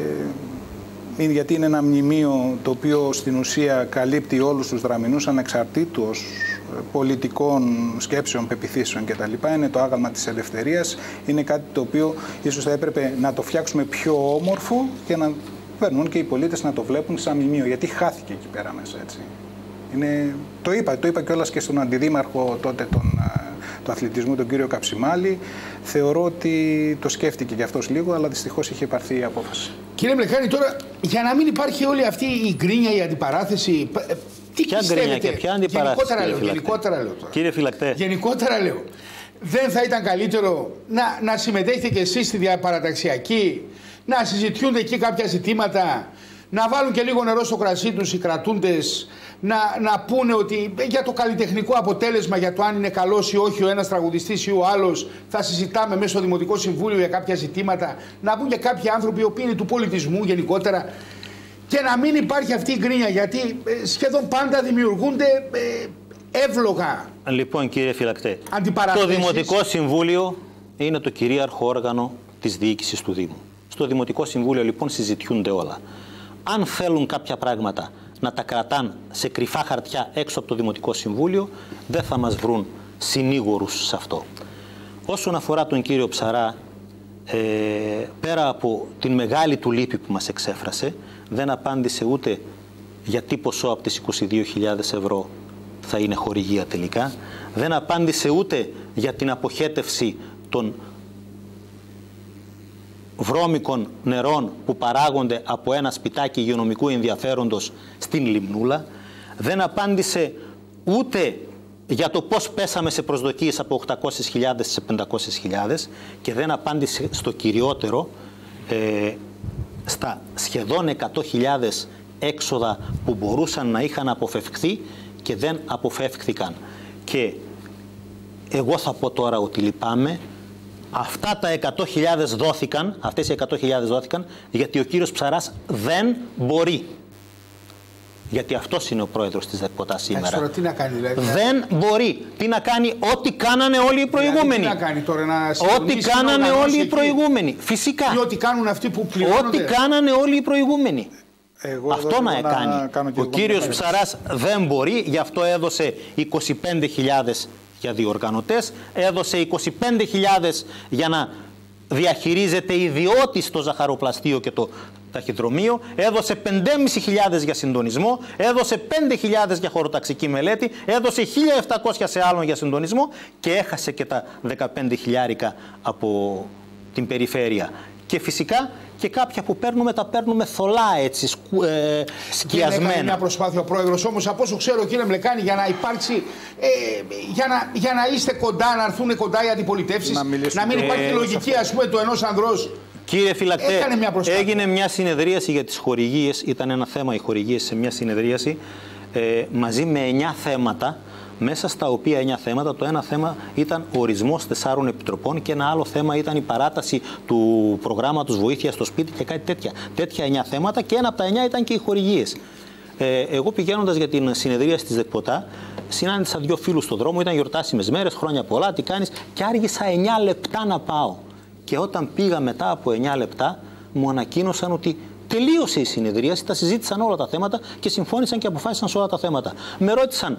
γιατί είναι ένα μνημείο το οποίο στην ουσία καλύπτει όλους τους δραμηνούς ανεξαρτήτως πολιτικών σκέψεων, πεποιθήσεων κτλ. Είναι το άγαλμα της ελευθερίας, είναι κάτι το οποίο ίσως θα έπρεπε να το φτιάξουμε πιο όμορφο και να παίρνουν και οι πολίτες να το βλέπουν σαν μνημείο, γιατί χάθηκε εκεί πέρα μέσα, έτσι. Είναι, το είπα, το είπα κιόλας και στον αντιδήμαρχο τότε τον, του αθλητισμού, τον κύριο Καψιμάλη. Θεωρώ ότι το σκέφτηκε κι αυτός λίγο, αλλά δυστυχώς είχε πάρθει η απόφαση. Κύριε Μπλεκάνη, τώρα για να μην υπάρχει όλη αυτή η γκρίνια, η αντιπαράθεση, τι ποια γκρίνια και ποια αντιπαράθεση, γενικότερα λέω, γενικότερα λέω τώρα. Κύριε Φυλακτέ. Γενικότερα λέω. Δεν θα ήταν καλύτερο να, να συμμετέχετε κι εσείς στη διαπαραταξιακή, να συζητιούνται εκεί κάποια ζητήματα, να βάλουν και λίγο νερό στο κρασί τους οι κρατούντες, να, να πούνε ότι για το καλλιτεχνικό αποτέλεσμα, για το αν είναι καλός ή όχι ο ένας τραγουδιστής ή ο άλλος, θα συζητάμε μέσα στο Δημοτικό Συμβούλιο για κάποια ζητήματα, να μπουν και κάποιοι άνθρωποι οι οποίοι είναι του πολιτισμού γενικότερα, και να μην υπάρχει αυτή η γκρίνια, γιατί σχεδόν πάντα δημιουργούνται εύλογα. Λοιπόν, κύριε Φυλακτέ, το Δημοτικό Συμβούλιο είναι το κυρίαρχο όργανο της διοίκησης του Δήμου. Στο Δημοτικό Συμβούλιο λοιπόν συζητιούνται όλα. Αν θέλουν κάποια πράγματα να τα κρατάν σε κρυφά χαρτιά έξω από το Δημοτικό Συμβούλιο, δεν θα μας βρουν συνήγορους σε αυτό. Όσον αφορά τον κύριο Ψαρά, ε, πέρα από την μεγάλη του λύπη που μας εξέφρασε, δεν απάντησε ούτε για τι ποσό από τις είκοσι δύο χιλιάδες ευρώ θα είναι χορηγία τελικά, δεν απάντησε ούτε για την αποχέτευση των βρώμικων νερών που παράγονται από ένα σπιτάκι υγειονομικού ενδιαφέροντος στην Λιμνούλα, δεν απάντησε ούτε για το πώς πέσαμε σε προσδοκίες από οκτακόσιες χιλιάδες σε πεντακόσιες χιλιάδες και δεν απάντησε στο κυριότερο, ε, στα σχεδόν εκατό χιλιάδες έξοδα που μπορούσαν να είχαν αποφευχθεί και δεν αποφεύχθηκαν. Και εγώ θα πω τώρα ότι λυπάμαι Αυτά τα εκατό χιλιάδες δόθηκαν, αυτές οι εκατό χιλιάδες δόθηκαν γιατί ο κύριος Ψαράς δεν μπορεί. Γιατί αυτός είναι ο πρόεδρος της ΔΕΚΠΟΤΑ σήμερα. Τώρα, τι να κάνει, δηλαδή. Δεν μπορεί. Τι να κάνει, ό,τι κάνανε όλοι οι προηγούμενοι. Δηλαδή, τι να κάνει τώρα, να ό,τι κάνανε όλοι οι προηγούμενοι. Φυσικά. Ή ό,τι κάνουν αυτοί που πληρώνονται. Ό,τι κάνανε όλοι οι προηγούμενοι. Εγώ αυτό να έκανε. Ο κύριος Ψαράς δεν μπορεί, γι' αυτό έδωσε είκοσι πέντε χιλιάδες για διοργανωτές, έδωσε είκοσι πέντε χιλιάδες για να διαχειρίζεται ιδιώτης το ζαχαροπλαστείο και το ταχυδρομείο, έδωσε πέντε χιλιάδες πεντακόσιες για συντονισμό, έδωσε πέντε χιλιάδες για χωροταξική μελέτη, έδωσε χίλια επτακόσια σε άλλον για συντονισμό και έχασε και τα δεκαπέντε χιλιάρικα από την περιφέρεια. Και φυσικά και κάποια που παίρνουμε τα παίρνουμε θολά, έτσι, σκου, ε, σκιασμένα. Δεν έκανε μια προσπάθεια ο πρόεδρος όμως, από όσο ξέρω, κύριε Μλεκάνη, για να υπάρξει, ε, για, να, για να είστε κοντά, να έρθουν κοντά οι αντιπολιτεύσεις, να, να μην υπάρχει ε, λογική, ας πούμε, του ενός ανδρός. Κύριε Φυλακτέ, μια έγινε μια συνεδρίαση για τις χορηγίες, ήταν ένα θέμα οι χορηγίες σε μια συνεδρίαση, ε, μαζί με εννιά θέματα, μέσα στα οποία εννιά θέματα, το ένα θέμα ήταν ο ορισμός τεσσάρων επιτροπών και ένα άλλο θέμα ήταν η παράταση του προγράμματος βοήθειας στο σπίτι και κάτι τέτοια. Τέτοια εννιά θέματα και ένα από τα εννιά ήταν και οι χορηγίες. Ε, εγώ πηγαίνοντας για την συνεδρία της ΔΕΚΠΟΤΑ, συνάντησα δύο φίλους στον δρόμο, ήταν γιορτάσιμες μέρες, χρόνια πολλά, τι κάνεις, και άργησα εννιά λεπτά να πάω. Και όταν πήγα μετά από εννιά λεπτά, μου ανακοίνωσαν ότι τελείωσε η συνεδρίαση, τα συζήτησαν όλα τα θέματα και συμφώνησαν και αποφάσισαν σε όλα τα θέματα. Με ρώτησαν,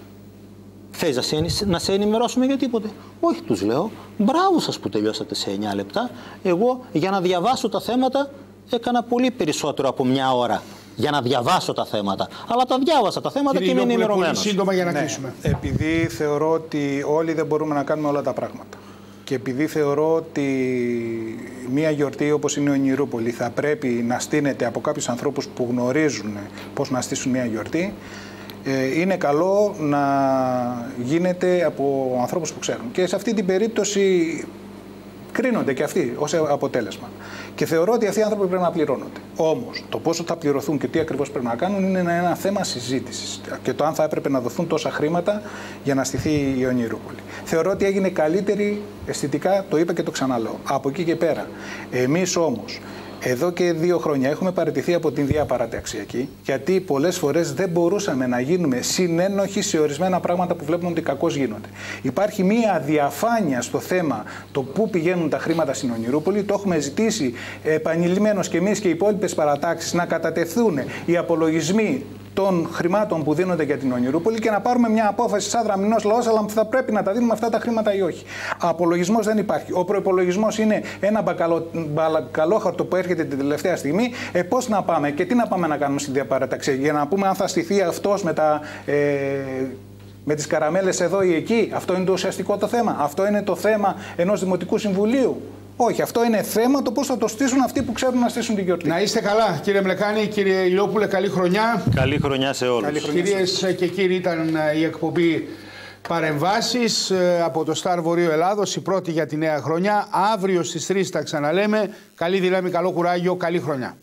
θες να σε ενημερώσουμε για τίποτε? Όχι, τους λέω, μπράβο σας που τελειώσατε σε εννιά λεπτά. Εγώ για να διαβάσω τα θέματα έκανα πολύ περισσότερο από μια ώρα. Για να διαβάσω τα θέματα. Αλλά τα διάβασα τα θέματα. Κύριε, και είμαι ενημερωμένος. Σύντομα για να ναι, κλείσουμε. Επειδή θεωρώ ότι όλοι δεν μπορούμε να κάνουμε όλα τα πράγματα. Και επειδή θεωρώ ότι μια γιορτή όπως είναι η Ονειρούπολη θα πρέπει να στείνεται από κάποιους ανθρώπους που γνωρίζουν πώς να στήσουν μια γιορτή, είναι καλό να γίνεται από ανθρώπους που ξέρουν. Και σε αυτή την περίπτωση κρίνονται και αυτοί ως αποτέλεσμα. Και θεωρώ ότι αυτοί οι άνθρωποι πρέπει να πληρώνονται. Όμως, το πόσο θα πληρωθούν και τι ακριβώς πρέπει να κάνουν είναι ένα θέμα συζήτησης. Και το αν θα έπρεπε να δοθούν τόσα χρήματα για να στηθεί η Ονειρούπολη. Θεωρώ ότι έγινε καλύτερη αισθητικά, το είπα και το ξαναλέω. Από εκεί και πέρα. Εμείς όμως, εδώ και δύο χρόνια έχουμε παραιτηθεί από την διαπαραταξιακή, γιατί πολλές φορές δεν μπορούσαμε να γίνουμε συνένοχοι σε ορισμένα πράγματα που βλέπουμε ότι κακώς γίνονται. Υπάρχει μία αδιαφάνεια στο θέμα το πού πηγαίνουν τα χρήματα στην Ονειρούπολη. Το έχουμε ζητήσει επανειλημμένως και εμείς και οι υπόλοιπες παρατάξεις να κατατεθούν οι απολογισμοί των χρημάτων που δίνονται για την Ονειρούπολη και να πάρουμε μια απόφαση σαν δραμηνός λαός, αλλά θα πρέπει να τα δίνουμε αυτά τα χρήματα ή όχι. Απολογισμός δεν υπάρχει. Ο προϋπολογισμός είναι ένα μπακαλο, μπακαλόχαρτο που έρχεται την τελευταία στιγμή. Ε, πώς να πάμε και τι να πάμε να κάνουμε στην διαπαραταξία, για να πούμε αν θα στηθεί αυτός με τα. Ε, με τις καραμέλες εδώ ή εκεί. Αυτό είναι το ουσιαστικό το θέμα. Αυτό είναι το θέμα ενός Δημοτικού Συμβουλίου. Όχι, αυτό είναι θέμα το πώς θα το στήσουν αυτοί που ξέρουν να στήσουν την γιορτή. Να είστε καλά, κύριε Μλεκάνη, κύριε Ηλιόπουλε, καλή χρονιά. Καλή χρονιά σε όλους. Κυρίες και κύριοι, ήταν η εκπομπή Παρεμβάσεις από το Star Βορείο Ελλάδος, η πρώτη για τη νέα χρονιά. Αύριο στις τρεις τα ξαναλέμε. Καλή δύναμη, καλό κουράγιο, καλή χρονιά.